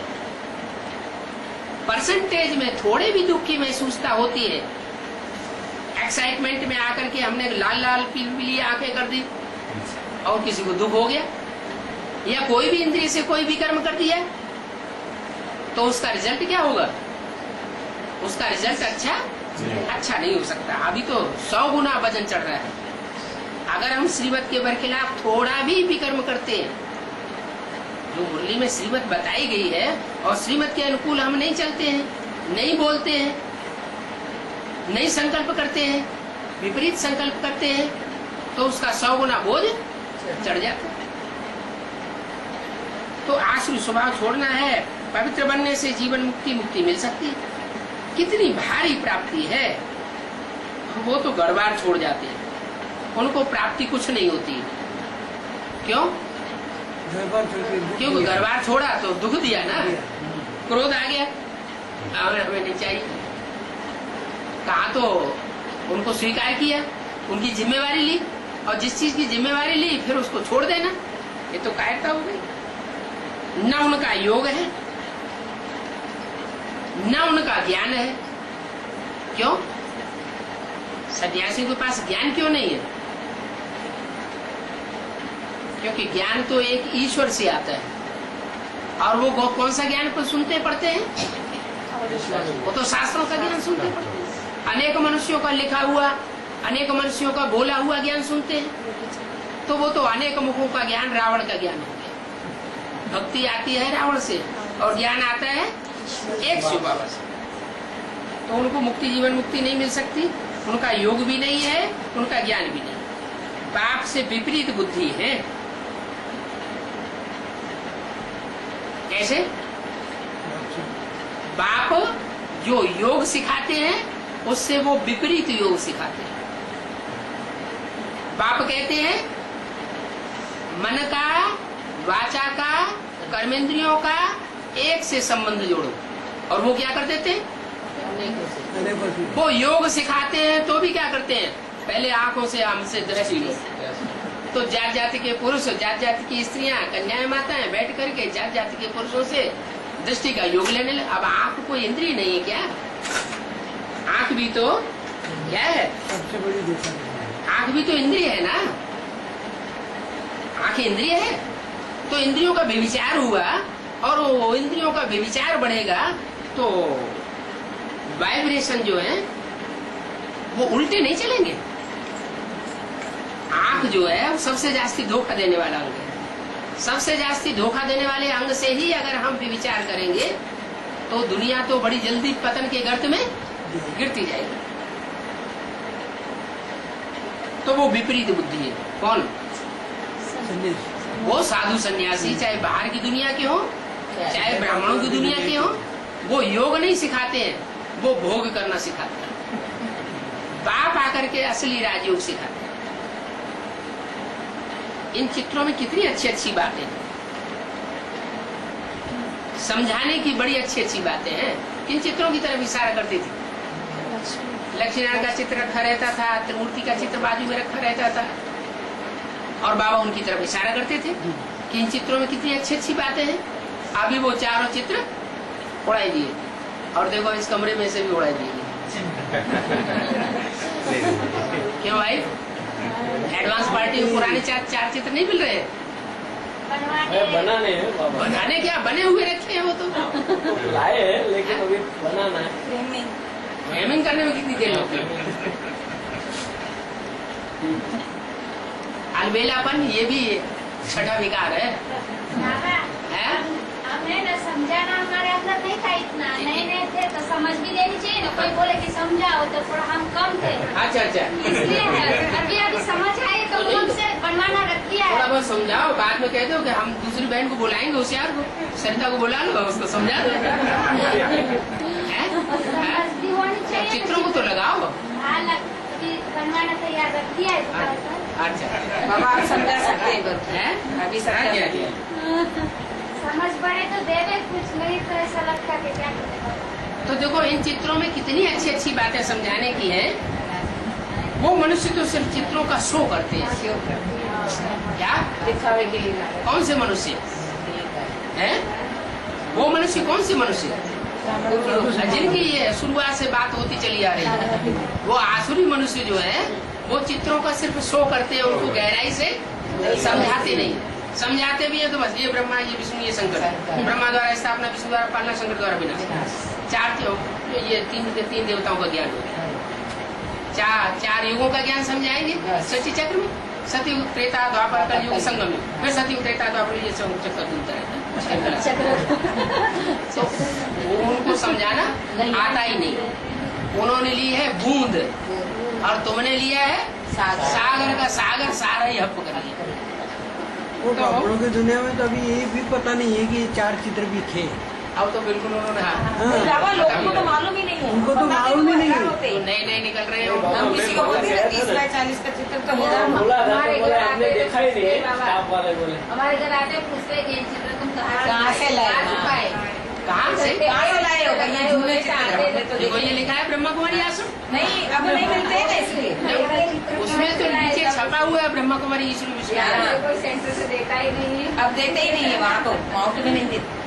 परसेंटेज में थोड़े भी दुखी महसूसता होती है। एक्साइटमेंट में आकर के हमने लाल लाल पीली पीली आंखें कर दी और किसी को दुख हो गया, या कोई भी इंद्रिय से कोई भी कर्म कर दिया, तो उसका रिजल्ट क्या होगा? उसका रिजल्ट अच्छा अच्छा नहीं हो सकता। अभी तो सौ गुना वजन चढ़ रहा है। अगर हम श्रीमत के बरखिलाफ थोड़ा भी विकर्म करते हैं, जो मुरली में श्रीमत बताई गई है और श्रीमत के अनुकूल हम नहीं चलते हैं, नहीं बोलते हैं, नहीं संकल्प करते हैं, विपरीत संकल्प करते हैं, तो उसका सौ गुना बोझ चढ़ जाता है। तो आसुरी स्वभाव छोड़ना है, पवित्र बनने से जीवन मुक्ति मुक्ति मिल सकती है। कितनी भारी प्राप्ति है, वो तो घर बार छोड़ जाते हैं, उनको प्राप्ति कुछ नहीं होती। क्यों? क्योंकि घर बार छोड़ा तो दुख दिया ना, क्रोध आ गया, और हमें नहीं चाहिए। कहा तो उनको स्वीकार किया, उनकी जिम्मेवारी ली, और जिस चीज की जिम्मेवारी ली फिर उसको छोड़ देना, ये तो कायरता हो गई। न उनका योग है, न उनका ज्ञान है। क्यों? सन्यासी के पास ज्ञान क्यों नहीं है? क्योंकि ज्ञान तो एक ईश्वर से आता है, और वो कौन सा ज्ञान पर सुनते पढ़ते हैं? वो तो शास्त्रों का ज्ञान सुनते पढ़ते हैं। अनेक मनुष्यों का लिखा हुआ, अनेक मनुष्यों का बोला हुआ ज्ञान सुनते हैं। तो वो तो अनेक मुखों का ज्ञान रावण का ज्ञान हो गया। भक्ति आती है रावण से, और ज्ञान आता है एक शिव बाबा से। तो उनको मुक्ति, जीवन मुक्ति नहीं मिल सकती। उनका योग भी नहीं है, उनका ज्ञान भी नहीं। बाप से विपरीत बुद्धि है। कैसे? बाप जो योग सिखाते हैं उससे वो विपरीत योग सिखाते हैं। बाप कहते हैं मन का, वाचा का, कर्मेंद्रियों का एक से संबंध जोड़ो, और वो क्या कर देते हैं? वो योग सिखाते हैं तो भी क्या करते हैं? पहले आंखों से हमसे दृष्टि लो। तो जात जाति के पुरुष, जात जाति की स्त्रियां, कन्याएं, माताएं बैठ करके जात जाति के पुरुषों से दृष्टि का योग लेने लगे। अब आंख कोई इंद्रिय नहीं है क्या? आंख भी तो क्या है? सबसे बड़ी देखा, आंख भी तो इंद्रिय है ना। आंख इंद्रिय है, तो इंद्रियों का व्यभिचार हुआ, और वो इंद्रियों का व्यभिचार बढ़ेगा तो वाइब्रेशन जो है वो उल्टे नहीं चलेंगे। आंख जो है वो सबसे जास्ती धोखा देने वाला अंग है। सबसे जास्ती धोखा देने वाले अंग से ही अगर हम विचार करेंगे तो दुनिया तो बड़ी जल्दी पतन के गर्त में गिरती जाएगी। तो वो विपरीत बुद्धि है। कौन? वो साधु सन्यासी, चाहे बाहर की दुनिया के हो, चाहे ब्राह्मणों की दुनिया के हो, वो योग नहीं सिखाते हैं, वो भोग करना सिखाते हैं। बाप आकर के असली राजयोग सिखाते हैं। इन चित्रों में कितनी अच्छी अच्छी बातें हैं, समझाने की बड़ी अच्छी अच्छी बातें हैं। इन चित्रों की तरफ इशारा करती थी। लक्ष्मीनारायण का चित्र रखा रहता था, त्रिमूर्ति का चित्र बाजू में रखा रहता था, और बाबा उनकी तरफ इशारा करते थे कि इन चित्रों में कितनी अच्छी अच्छी बातें हैं। अभी वो चारों चित्र उड़ाई दिए, और देखो इस कमरे में से भी उड़ाई दिए। क्यों भाई? एडवांस पार्टी में पुराने चार चार चित्र नहीं मिल रहे? बनाने हैं बाबा। बनाने क्या, बने हुए रखे हैं वो तो लाए हैं, लेकिन अभी बनाना है। फ्रेमिंग करने में कितनी देर लगती है? अलबेलापन ये भी छठा विकार है, है? हमने न समझाना हमारे अंदर नहीं था, इतना नए नए थे तो समझ भी लेनी चाहिए ना। कोई बोले कि समझाओ तो थोड़ा हम कम थे। अच्छा अच्छा, इसलिए अभी अभी समझ आए तो मन से बनवाना रख दिया थोड़ा है। बहुत समझाओ, बाद में कह दो कि हम दूसरी बहन को बुलाएंगे, होशियार को, सरिता को बुला लो, उसको समझा दो। समझ होनी चाहिए। चित्रों को तो लगाओ। हाँ, बनवाना तैयार रख दिया है। अच्छा बाबा आप समझा सकते हैं, है? अभी समझा क्या सकते किया? समझ पड़े तो दे दे, कुछ नहीं तो ऐसा लगता कि क्या करेगा। तो देखो इन चित्रों में कितनी अच्छी अच्छी बातें समझाने की है। वो मनुष्य तो सिर्फ चित्रों का शो करते हैं। क्या दिखावे के लिए? कौन से मनुष्य है? वो मनुष्य कौन से मनुष्य जिनकी ये शुरुआत से बात होती चली आ रही है? वो आसुरी मनुष्य जो है वो चित्रों का सिर्फ शो करते हैं, उनको गहराई से समझाते नहीं। समझाते भी है तो बस ये ब्रह्मा, ये विष्णु, ये शंकर। ब्रह्मा द्वारा स्थापना, विष्णु द्वारा पालना, शंकर द्वारा विनाश। चार ये तीन तीन देवताओं का ज्ञान होता है। चार चार युगों का ज्ञान समझाएंगे सृष्टि चक्र में। सतयुग, त्रेता, द्वापर, कलयुग, संगम युग, फिर सतयुग, त्रेता, द्वापर, ये सब चक्कर घूमता रहता है। तो उनको समझाना आता ही नहीं। उन्होंने ली है बूंद और तुमने लिया है सागर का सागर, सारा ही हप कर लिया। वो ब्राह्मणों की दुनिया में तो अभी ये भी पता नहीं है कि ये चार चित्र भी थे। अब तो बिल्कुल उन्होंने हाँ। बाबा लोगों को तो मालूम ही नहीं है, उनको तो मालूम ही नहीं है। नए नए निकल रहे हो। हम किसी को बोलते हैं तीस बाय चालीस का चित्र तो होगा। बोला था हमारे तो बोला घर आपने आते देखा ही नहीं है, बाबा। स्टाफ वाले बोले। हमारे घर आते पूछते हैं, ये चित्र तुम कहाँ कहाँ से लाए? कहाँ से पाए? कहाँ से? कहाँ से लाए हो? ये झूले चित्र हमने तो देखो देखे ये लिखा है ब्रह्मा कुमारी आश्रम। नहीं, अब नहीं मिलते हैं ना इसलिए। उसमें तो नीचे छपा हुआ है ब्रह्मा कुमारी ईश्वर विश्वविद्यालय। यहाँ कोई सेंटर से देता ही नहीं है। अब देते ही नहीं है वहाँ तो, माउंट में नहीं देते।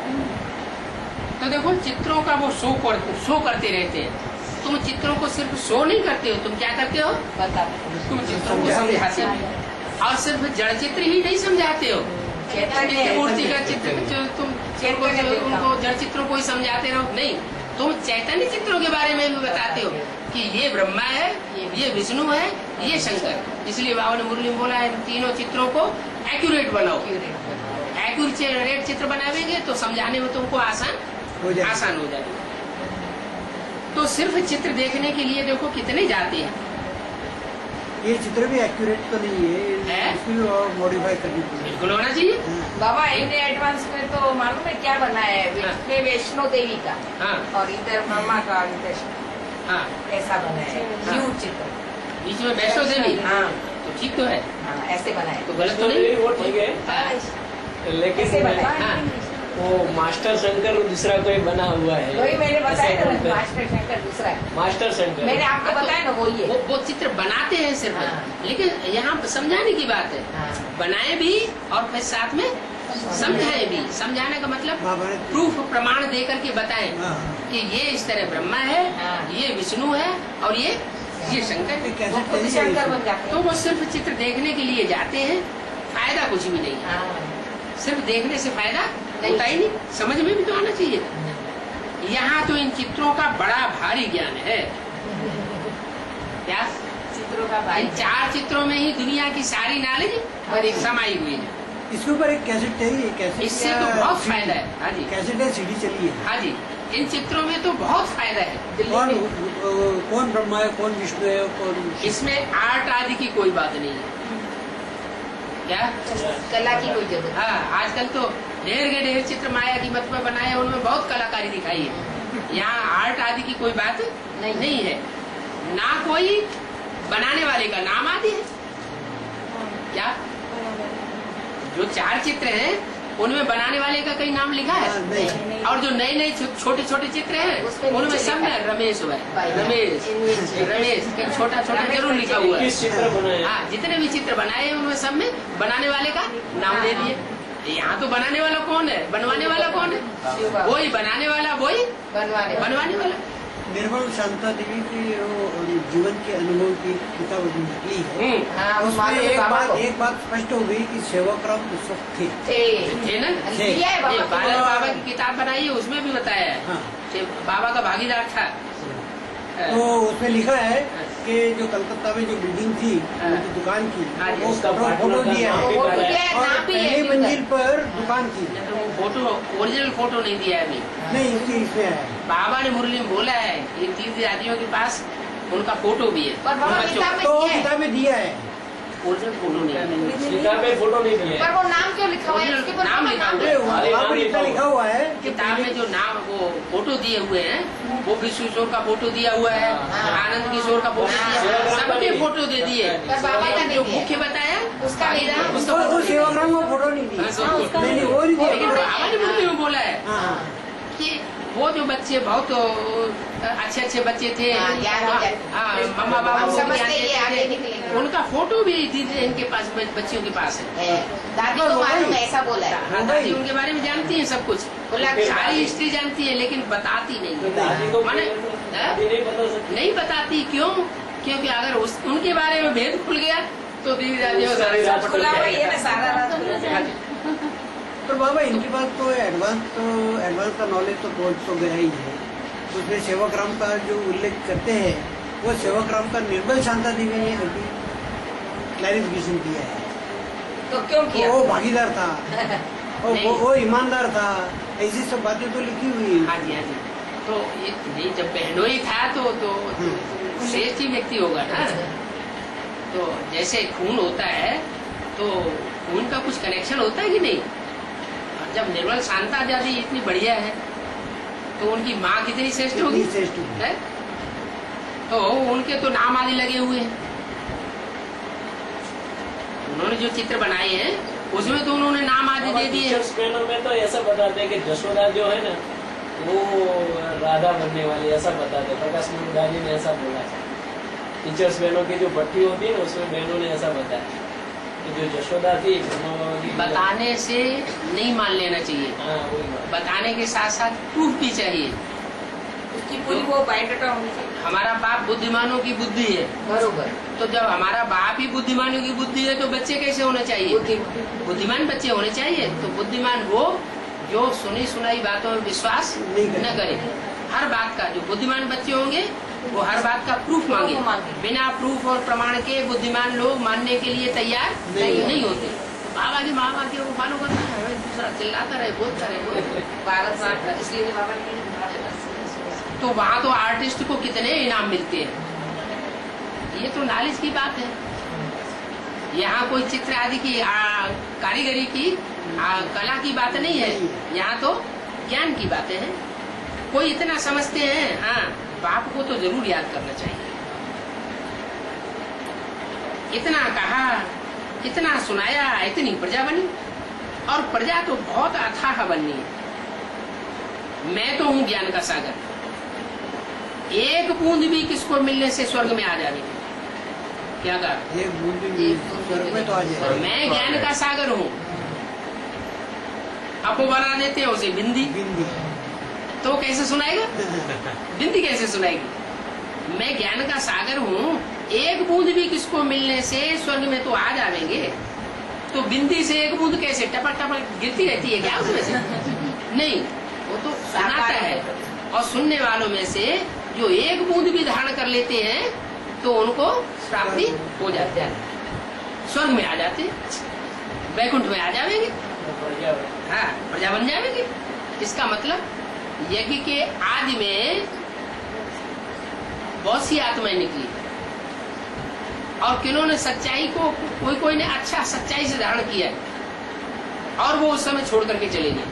तो देखो चित्रों का वो शो कर, शो करते रहते हैं। तुम चित्रों को सिर्फ शो नहीं करते हो, तुम क्या करते हो? बता तुम चित्रों को समझाते हो। और सिर्फ जड़ चित्र ही नहीं समझाते हो, चित्र मूर्ति का चित्र जो तुम चित्र जो उनको जड़ चित्रों को ही समझाते रहो, नहीं, तुम चैतन्य चित्रों के बारे में भी बताते हो कि ये ब्रह्मा है, ये विष्णु है, ये शंकर। इसलिए बाबा ने मुरली में बोला है तीनों चित्रों को एक्यूरेट बनाओ। एक्यूरेट चित्र बनावेंगे तो समझाने में तुमको आसान हो जाए। आसान हो जाएगा। तो सिर्फ चित्र देखने के लिए देखो कितने जाते हैं। ये चित्र भी एक्यूरेट तो नहीं है, है? इसको भी और मॉडिफाई करनी पड़ेगी। बिल्कुल होना चाहिए। हाँ। बाबा इन्हें एडवांस में तो मालूम है क्या बना है, हाँ। इसमें वैष्णो देवी का हाँ और इधर ब्रह्मा का, इधर हाँ ऐसा बना है हाँ। ह्यूज चित्र। बीच में वैष्णो देवी, हाँ तो ठीक तो है, हाँ ऐसे बना है। तो गलत तो नहीं। वो ठीक है, हाँ, लेकिन ऐसे बना है। हाँ। वो मास्टर शंकर दूसरा कोई बना हुआ है। वही मैंने बताया ऐसे ना, बोलते हैं। मास्टर शंकर दूसरा है। मास्टर शंकर मैंने आपको हाँ, तो बताया ना वही वो है। वो चित्र बनाते हैं सिर्फ, हाँ। लेकिन यहाँ समझाने की बात है। हाँ। बनाए भी और फिर साथ में समझाए भी। समझाने का मतलब बाबा ने प्रूफ प्रमाण दे करके बताएं हाँ। कि ये इस तरह ब्रह्मा है, हाँ। ये विष्णु है और ये ये शंकर है। ये कैसे वो खुद चाहिए शंकर इसको? बन जाते तो हैं। वो सिर्फ चित्र देखने के लिए जाते हैं, फायदा कुछ भी नहीं है। हाँ। सिर्फ देखने से फायदा नहीं। होता ही नहीं, समझ में भी तो आना चाहिए। यहाँ तो इन चित्रों का बड़ा भारी ज्ञान है। क्या? चित्रों का भाई इन चार चित्रों में ही दुनिया की सारी नॉलेज भरी समाई हुई है। इसके ऊपर एक कैसेट चाहिए, कैसेट इससे या तो बहुत सीडी? फायदा है। हाँ जी, कैसेट है, सीडी चली है। हाँ जी, इन चित्रों में तो बहुत फायदा है। दिल्ली कौन में कौन ब्रह्मा है, कौन विष्णु है, कौन इसमें आर्ट आदि की कोई बात नहीं है। क्या? कला की कोई जरूरत हाँ, आजकल तो ढेर के ढेर चित्र माया की मत में बनाए हैं, उनमें बहुत कलाकारी दिखाई है। यहाँ आर्ट आदि की कोई बात नहीं, नहीं है। ना कोई बनाने वाले का नाम आदि है। क्या? जो चार चित्र हैं उनमें बनाने वाले का कहीं नाम लिखा है? हाँ, नहीं। और जो नए नए छोटे छोटे चित्र हैं उसपे उनमें नीचे सब लिखा में रमेश हुआ भाई, है। रमेश रमेश कहीं छोटा छोटा रमेश जरूर लिखा हुआ है। किस चित्र बनाए? हाँ, जितने भी चित्र बनाए हैं उनमें सब में बनाने वाले का नाम दे दिए। यहाँ तो बनाने वाला कौन है, बनवाने वाला कौन है? शिव बाबा। वही बनाने वाला, वही बनवाने वाले। बनवाने वाला। निर्मल शांता देवी की वो जीवन के अनुभव की किताब निकली है। हम्म, हाँ वो उसमें मालूम है एक बाबा बात को एक बात स्पष्ट हो गई कि सेवाक्रम उस वक्त थे। थे थे ना? दिया है ये बाबा बालक को। बाबा की किताब बनाई है, उसमें भी बताया है हाँ। कि बाबा का भागीदार था। तो उसमें लिखा है कि जो कलकत्ता में जो बिल्डिंग थी हाँ। उनकी दुकान की, हाँ जी, वो उसका फोटो पार्टनर फोटो का दिया नाम है। भी वो बताया। दिया है, और नाम भी है पहली भी उधर। मंजिल पर दुकान की। तो वो फोटो ओरिजिनल फोटो नहीं दिया है अभी। नहीं, इसमें इसमें है। बाबा ने मुरली में बोला है इन तीन आदियों के पास उनका फोटो भी है। पर बाबा उन बच्चों किताब में तो दिया है। किताब में दिया है। ओरिजिनल फोटो नहीं है। किताब में फोटो नहीं दिए पर वो नाम क्यों लिखा हुआ है इसके ऊपर? नाम बाबा लिखा नाम हुआ अरे है। वहाँ अरे वहाँ पर नाम इतना लिखा लिखा हुआ है कि किताब में जो नाम वो फोटो दिए हुए हैं वो विश्व किशोर का फोटो दिया हुआ है, हाँ। आनंद किशोर का फोटो हाँ। दिया है, सबके फोटो दे दिए। पर बाबा का नहीं जो दिया। मुख्य बताया उसका नहीं दिया। उसका वो फोटो वो नहीं दिया। सेवाग्राम में फोटो नहीं हाँ, सब दिया। फोटो। नहीं नहीं वो नहीं लेकिन दिया। बाबा ने मुरली में बोला है हाँ। कि वो जो बच्चे बहुत अच्छे अच्छे बच्चे थे, हाँ, याद हो जाए। हाँ, मम्मा बाबा हम को समझते ज्ञान हैं ये देते आगे थे। निकलेंगे। उनका फोटो भी दीदी इनके पास, बच्चियों के पास है। है। दादी को मालूम है, ऐसा बोला है। हाँ, दादी उनके बारे में जानती है सब कुछ, बोला सारी हिस्ट्री जानती है, लेकिन बताती नहीं। दादी को माने दादी नहीं बता सकती। नहीं बताती, क्यों? क्योंकि अगर उस, उनके बारे में भेद खुल गया तो दीदी दादी और सारे सब सब खुला हुआ ये ना सारा रात खुला हाँ जाए। जी। पर बाबा इनके पास तो एडवांस तो एडवांस का नॉलेज तो पहुंच तो गया ही है। उसमें सेवाग्राम का जो उल्लेख करते हैं वो सेवाग्राम का निर्मल शांता देवी ने अभी क्लैरिफिकेशन किया है। तो क्यों तो किया? वो भागीदार था और नहीं। वो, वो ईमानदार था, ऐसी सब बातें तो लिखी हुई है। हाँ जी, हाँ जी। तो ये नहीं, जब बहनोई था तो तो श्रेष्ठ ही व्यक्ति होगा ना। तो जैसे खून होता है तो उनका कुछ कनेक्शन होता है कि नहीं? और जब निर्मल शांता आदि इतनी बढ़िया है तो उनकी माँ कितनी श्रेष्ठ होगी है? तो उनके तो नाम आदि लगे हुए हैं। उन्होंने जो चित्र बनाए हैं उसमें तो उन्होंने नाम आदि दे दिए। टीचर्स बहनों में तो ऐसा बताते हैं कि जशोदा जो है ना वो राधा बनने वाली, ऐसा बताते हैं। प्रकाश मुरारी ने ऐसा बोला है। टीचर्स बहनों की जो भट्टी होती है उसमें बहनों ने ऐसा बताया कि जो जशोदा थी की बताने से नहीं मान लेना चाहिए। हाँ वही बात। बताने के साथ साथ प्रूफ भी चाहिए। उसकी पूरी वो बायोडाटा होनी चाहिए। हमारा बाप बुद्धिमानों की बुद्धि है, बरोबर। तो जब हमारा बाप ही बुद्धिमानों की बुद्धि है तो बच्चे कैसे होने चाहिए? बुद्धिमान। बुद्धिमान बच्चे होने चाहिए। तो बुद्धिमान वो जो सुनी सुनाई बातों में विश्वास न करे। हर बात का जो बुद्धिमान बच्चे होंगे वो हर बात का प्रूफ मांगे। प्रूफ मांगे। बिना प्रूफ और प्रमाण के बुद्धिमान लोग मानने के लिए तैयार नहीं, नहीं होते। बाबा जी माँ के वो फॉलो करता है, हमें दूसरा चिल्लाता रहे, बोलता रहे। भारत माता इसलिए बाबा ने तो वहाँ तो आर्टिस्ट को कितने इनाम मिलते हैं। ये तो नॉलेज की बात है। यहाँ कोई चित्र आदि की आ, कारीगरी की आ, कला की बात नहीं है। यहाँ तो ज्ञान की बातें हैं। कोई इतना समझते हैं, हाँ बाप को तो जरूर याद करना चाहिए। इतना कहा, इतना सुनाया, इतनी प्रजा बनी, और प्रजा तो बहुत अथाह बननी है। मैं तो हूँ ज्ञान का सागर। एक बूंद भी किसको मिलने से स्वर्ग में आ जाएगी। क्या कहा? एक बूंद भी स्वर्ग में तो आ जाए। मैं ज्ञान का सागर हूँ। आपको बना देते हैं उसे बिंदी, बिंदी तो कैसे सुनाएगा? बिंदी कैसे सुनाएगी? मैं ज्ञान का सागर हूँ। एक बूंद भी किसको मिलने से स्वर्ग में तो आ जाएंगे। तो बिंदी से एक बूंद कैसे टपक टपक गिरती रहती है क्या उसमें से? नहीं, वो तो सुनाता है। और सुनने वालों में से जो एक बूंद भी धारण कर लेते हैं तो उनको प्राप्ति हो जाती है, स्वर्ग में आ जाते, वैकुंठ में आ जाएंगे, हाँ प्रजा बन जाएंगे। इसका मतलब यज्ञ के आदि में बहुत सी आत्माएं निकली और किन्होंने सच्चाई को, कोई कोई ने अच्छा सच्चाई से धारण किया और वो उस समय छोड़ करके चले गए,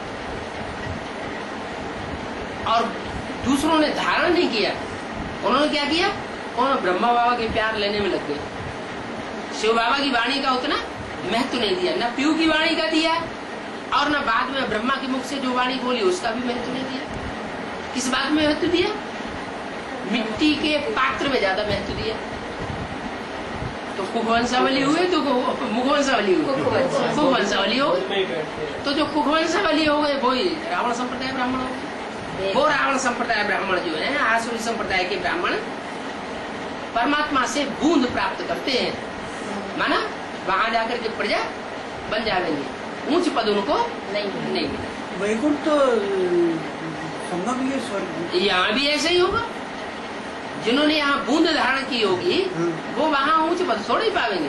और दूसरों ने धारण नहीं किया। उन्होंने क्या किया? उन्होंने ब्रह्मा बाबा के प्यार लेने में लग गए। शिव बाबा की वाणी का उतना महत्व नहीं दिया, न पीयू की वाणी का दिया और न बाद में ब्रह्मा के मुख से जो वाणी बोली उसका भी महत्व नहीं दिया। किस बात में महत्व दिया? मिट्टी के पात्र में ज्यादा महत्व दिया। तो कुकवंशावली हुए तो मुखवंशावली हुई, कुकवंशावली हो तो जो कुकवंशावली हो गए वो रावण संप्रदाय ब्राह्मण हो गए। वो रावण संप्रदाय ब्राह्मण जो है, आसुरी संप्रदाय के ब्राह्मण परमात्मा से बूंद प्राप्त करते हैं, माना वहां जाकर के प्रजा बन जाएंगे। ऊंच पद उनको नहीं नहीं वैकुंठ तो संभव ही है स्वर्ग। यहाँ भी ऐसे ही होगा। जिन्होंने यहाँ बूंद धारण की होगी वो वहाँ ऊंच पद थोड़े ही पाएंगे,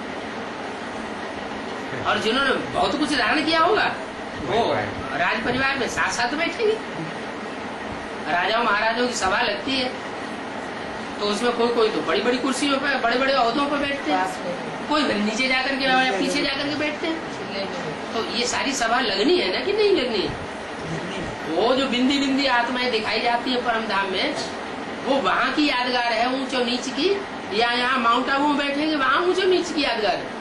और जिन्होंने बहुत कुछ धारण किया होगा वो राज परिवार में साथ साथ बैठेंगे। राजाओं महाराजाओं की सभा लगती है तो उसमें कोई कोई तो बड़ी बड़ी कुर्सियों पर, बड़े बड़े ओहदों पर बैठते हैं, कोई नीचे जाकर के या पीछे जाकर के बैठते हैं। तो ये सारी सभा लगनी है ना कि नहीं लगनी है? वो जो बिंदी बिंदी आत्माएं दिखाई जाती है परम धाम में, वो वहाँ की यादगार है ऊंच और नीच की, या यहाँ माउंट आबू में बैठेंगे वहाँ ऊंच और नीच की यादगार है।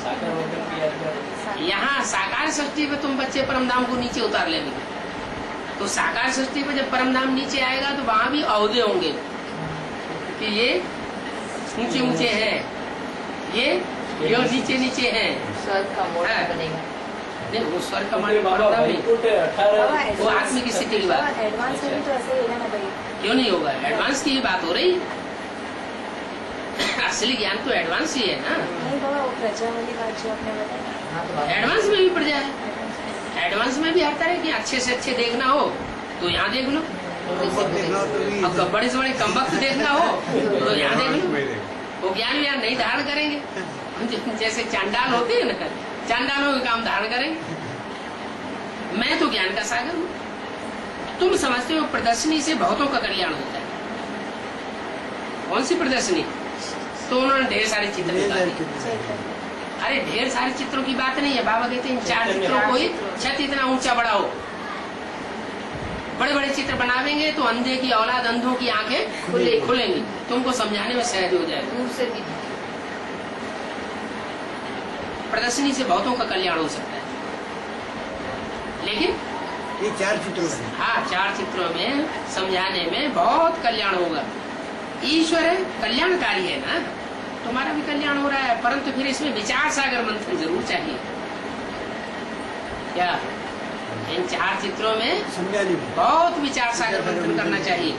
यहाँ साकार सृष्टि पे तुम बच्चे परम धाम को नीचे उतार लेंगे, तो साकार सृष्टि पे जब परम धाम नीचे आएगा तो वहाँ भी अहदे होंगे कि ये ऊंचे ऊंचे हैं, ये ये नीचे नीचे हैं। स्वर्ग का मोड़ हाँ। बनेगा। नहीं वो स्वर कमांड वो आत्मिक स्थिति की बात। एडवांस में भी तो ऐसे ही है ना भाई। क्यों नहीं होगा? एडवांस की बात हो रही। असली ज्ञान तो एडवांस ही है ना। नहीं बाबा, वो प्रजा वाली बात जो आपने बताया, एडवांस में भी प्रजा है। एडवांस में भी आता है कि अच्छे से अच्छे देखना हो तो यहाँ देख लो, अब बड़े से बड़े कमबख्त देखना हो तो यहाँ देख लो। वो ज्ञान व्यान नहीं धारण करेंगे, जैसे चांडाल होते हैं ना, चांडालों के काम धारण करेंगे। मैं तो ज्ञान का सागर हूँ। तुम समझते हो प्रदर्शनी से बहुतों का कल्याण होता है। कौन सी प्रदर्शनी? तो उन्होंने ढेर सारे चित्र निकाले, अरे ढेर सारे चित्रों की बात नहीं है, बाबा कहते हैं चार चित्रों को ही छत इतना ऊंचा बढ़ाओ। बड़े बड़े चित्र बनावेंगे तो अंधे की औलाद, अंधों की आंखें खुले खुलेंगी, तुमको समझाने में सहज हो जाएगा। दूर से भी प्रदर्शनी से बहुतों का कल्याण हो सकता है, लेकिन ये चार चित्रों से हाँ चार चित्रों में समझाने में बहुत कल्याण होगा। ईश्वर कल्याणकारी है ना, तुम्हारा भी कल्याण हो रहा है, परंतु फिर इसमें विचार सागर मंथन जरूर चाहिए। क्या इन चार चित्रों में समझाने में बहुत विचार सागर मंथन करना चाहिए।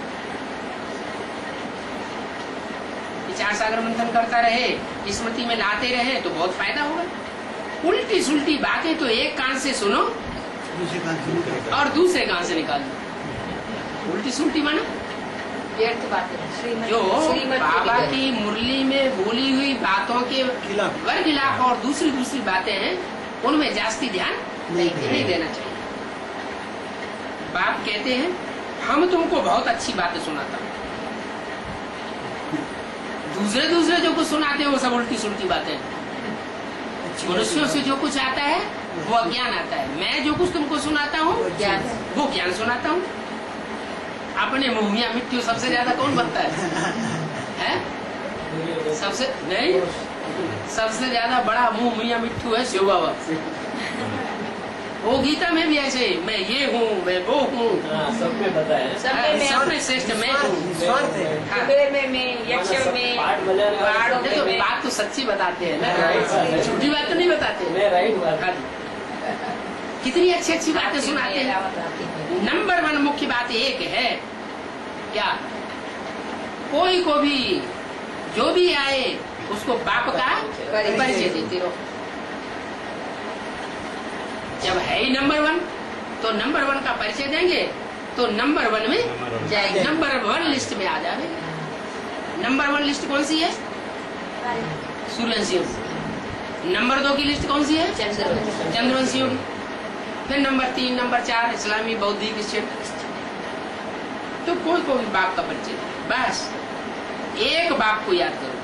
विचार सागर मंथन करता रहे, स्मृति में लाते रहे तो बहुत फायदा होगा। उल्टी सुल्टी बातें तो एक कान से सुनो दूसरे कान से निकल और दूसरे कान से निकाल दो। उल्टी सुल्टी माना व्यर्थ बातें श्रीमत जो श्रीमत बाबा की की मुरली में बोली हुई बातों के खिलाफ वर्गिलाप और दूसरी दूसरी बातें हैं, उनमें जास्ती ध्यान नहीं, नहीं देना चाहिए। बाप कहते हैं हम तुमको बहुत अच्छी बातें सुनाता हूँ, दूसरे दूसरे जो कुछ सुनाते हैं वो सब उल्टी सुल्टी बातें हैं। मनुष्यों से जो कुछ आता है वो अज्ञान आता है, मैं जो कुछ तुमको सुनाता हूँ ज्ञान वो ज्ञान सुनाता हूँ। अपने मुंह मियां मिट्टू सबसे ज्यादा कौन बनता है, है? सबसे नहीं, सबसे ज्यादा बड़ा मुंह मियां मिट्टू है शिव बाबा। वो गीता में भी ऐसे मैं ये हूँ मैं वो हूँ, हाँ, सब में बताया सब में मैं सबसे श्रेष्ठ मैं हूँ। स्वार्थ है। हाँ। कुबेर में मैं यक्ष में पाठ बजाने वाले बात सब देखो, में बात तो सच्ची बताते हैं ना, हाँ। झूठी बात तो नहीं बताते। मैं राइट बात हाँ। कितनी अच्छी अच्छी बातें सुनाते हैं। नंबर वन मुख्य बात एक है क्या, कोई को भी जो भी आए उसको बाप का परिचय देते रहो। जब है ही नंबर वन तो नंबर वन का परिचय देंगे तो नंबर वन में जाएंगे, नंबर वन लिस्ट में आ जाएंगे। नंबर वन लिस्ट कौन सी है, सूर्यवंशियों की। नंबर दो की लिस्ट कौन सी है, चंद्रवंशियों की। फिर नंबर तीन नंबर चार इस्लामी बौद्धिक क्रिश्चियन। तो कोई को भी बाप का परिचय, बस एक बाप को याद करो,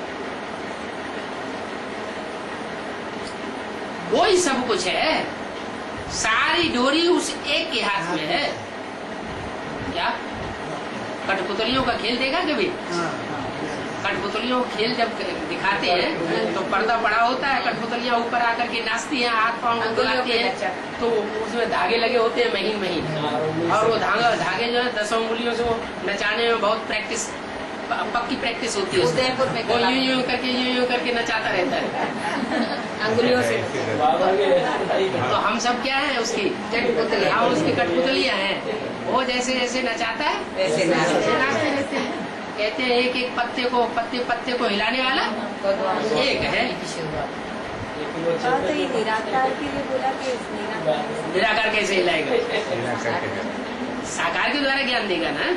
वही सब कुछ है, सारी डोरी उस एक के हाथ में है। क्या कठपुतलियों का खेल देखा कभी? कठपुतलियों का खेल जब दिखाते हैं तो पर्दा पड़ा होता है, कठपुतलियां ऊपर आकर के नाचती हैं, हाथ पांव बुलाती हैं, तो उसमें धागे लगे होते हैं महीन महीन, और वो धागा धागे जो है दसों उंगलियों से वो नचाने में बहुत प्रैक्टिस, पक्की प्रैक्टिस होती है। उदयपुर में वो यूं यूं करके यूं यूं करके नचाता रहता है अंगुलियों से। बाबा के तो हम सब क्या है उसकी कठपुतली, हाँ उसकी कठपुतलियां हैं। वो जैसे जैसे नचाता है वैसे नाचते वैसे नाचते रहते हैं। कहते हैं एक एक पत्ते को पत्ते पत्ते को हिलाने वाला भगवान एक है। हाँ, तो ये निराकार के लिए बोला कि निराकार निराकार कैसे हिलाएगा, साकार के द्वारा ज्ञान देगा ना।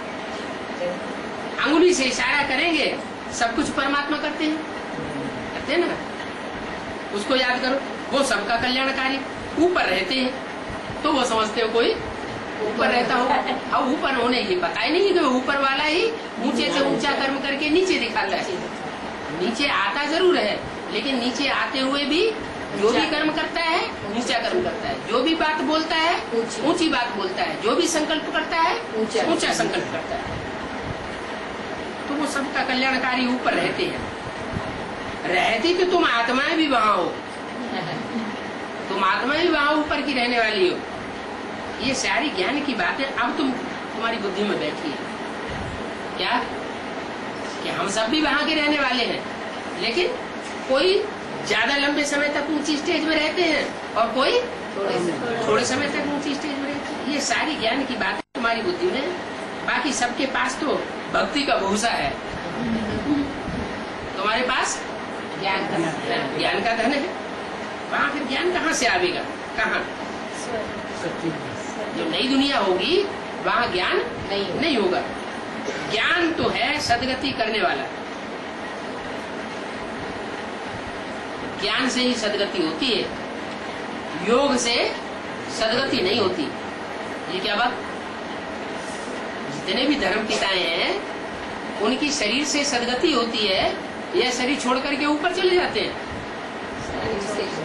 अंगुली से इशारा करेंगे, सब कुछ परमात्मा करते हैं, करते हैं ना, उसको याद करो। वो सबका कल्याणकारी ऊपर रहते हैं तो वो समझते हो कोई ऊपर रहता हो। अब ऊपर होने ये पता ही नहीं कि ऊपर वाला ही ऊंचे से ऊंचा कर्म करके नीचे दिखाता है। नीचे आता जरूर है, लेकिन नीचे आते हुए भी जो भी कर्म करता है ऊंचा कर्म करता है, जो भी बात बोलता है ऊंची बात बोलता है, जो भी संकल्प करता है ऊंचा संकल्प करता है। तो वो सबका कल्याणकारी ऊपर रहते हैं। रहती तो तुम आत्माएं भी वहां हो, तुम आत्माएं भी वहां ऊपर की रहने वाली हो। ये सारी ज्ञान की बातें अब तुम तुम्हारी बुद्धि में बैठी है क्या, कि हम सब भी वहां के रहने वाले हैं, लेकिन कोई ज्यादा लंबे समय तक ऊंची स्टेज में रहते हैं और कोई थोड़े समय तक ऊंची स्टेज में रहते हैं। ये सारी ज्ञान की बातें तुम्हारी बुद्धि में। बाकी सबके पास तो भक्ति का भूसा है, तुम्हारे पास ज्ञान का ज्ञान का धन है। वहाँ फिर ज्ञान कहाँ से आवेगा, कहाँ? जो नई दुनिया होगी वहाँ ज्ञान नहीं नहीं होगा। ज्ञान तो है सदगति करने वाला, ज्ञान से ही सदगति होती है, योग से सदगति नहीं होती। ये क्या बात? जितने भी धर्म पिताएं हैं उनकी शरीर से सदगति होती है, यह शरीर छोड़ करके ऊपर चले जाते हैं।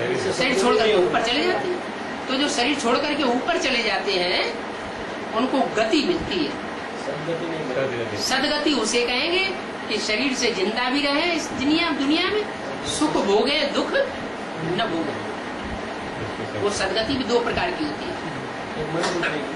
शरीर छोड़ करके ऊपर चले जाते हैं। तो जो शरीर छोड़ करके ऊपर चले जाते हैं उनको गति मिलती है। सदगति नहीं मिलती। सदगति उसे कहेंगे कि शरीर से जिंदा भी रहे इस दुनिया दुनिया में, सुख भोगे दुख न भोगे। वो सदगति भी दो प्रकार की होती है। एक मन बुद्धि।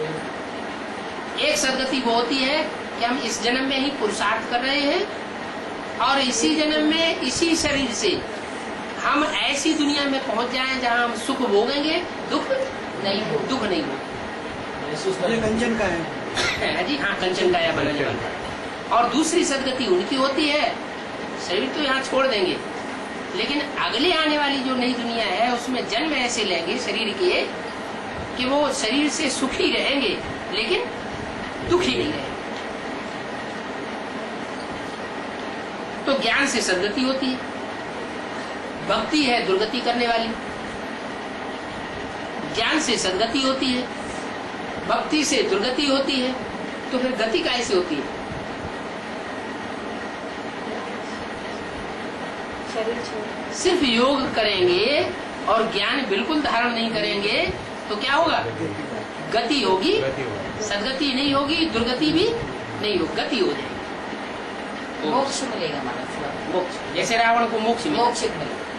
एक सदगति वो होती है कि हम इस जन्म में ही पुरुषार्थ कर रहे हैं और इसी जन्म में इसी शरीर से हम ऐसी दुनिया में पहुंच जाएं जहां हम सुख भोगेंगे, दुख नहीं हो दुख नहीं हो महसूस ये करें। कंचन का है। है जी। हाँ, कंचन काया बनाने वाला। और दूसरी सदगति उनकी होती है, शरीर तो यहाँ छोड़ देंगे लेकिन अगले आने वाली जो नई दुनिया है उसमें जन्म ऐसे लेंगे शरीर के कि वो शरीर से सुखी रहेंगे लेकिन दुखी नहीं रहेंगे। तो ज्ञान से सदगति होती है। भक्ति है दुर्गति करने वाली, ज्ञान से सदगति होती है, भक्ति से दुर्गति होती है। तो फिर गति कैसे होती है? शरीर छोड़ सिर्फ योग करेंगे और ज्ञान बिल्कुल धारण नहीं करेंगे तो क्या होगा? गति होगी, सदगति नहीं होगी, दुर्गति भी नहीं होगी, गति हो जाएगी। मोक्ष मिलेगा मानस मोक्ष, जैसे रावण को मोक्ष मिला। मोक्ष मिलेगा।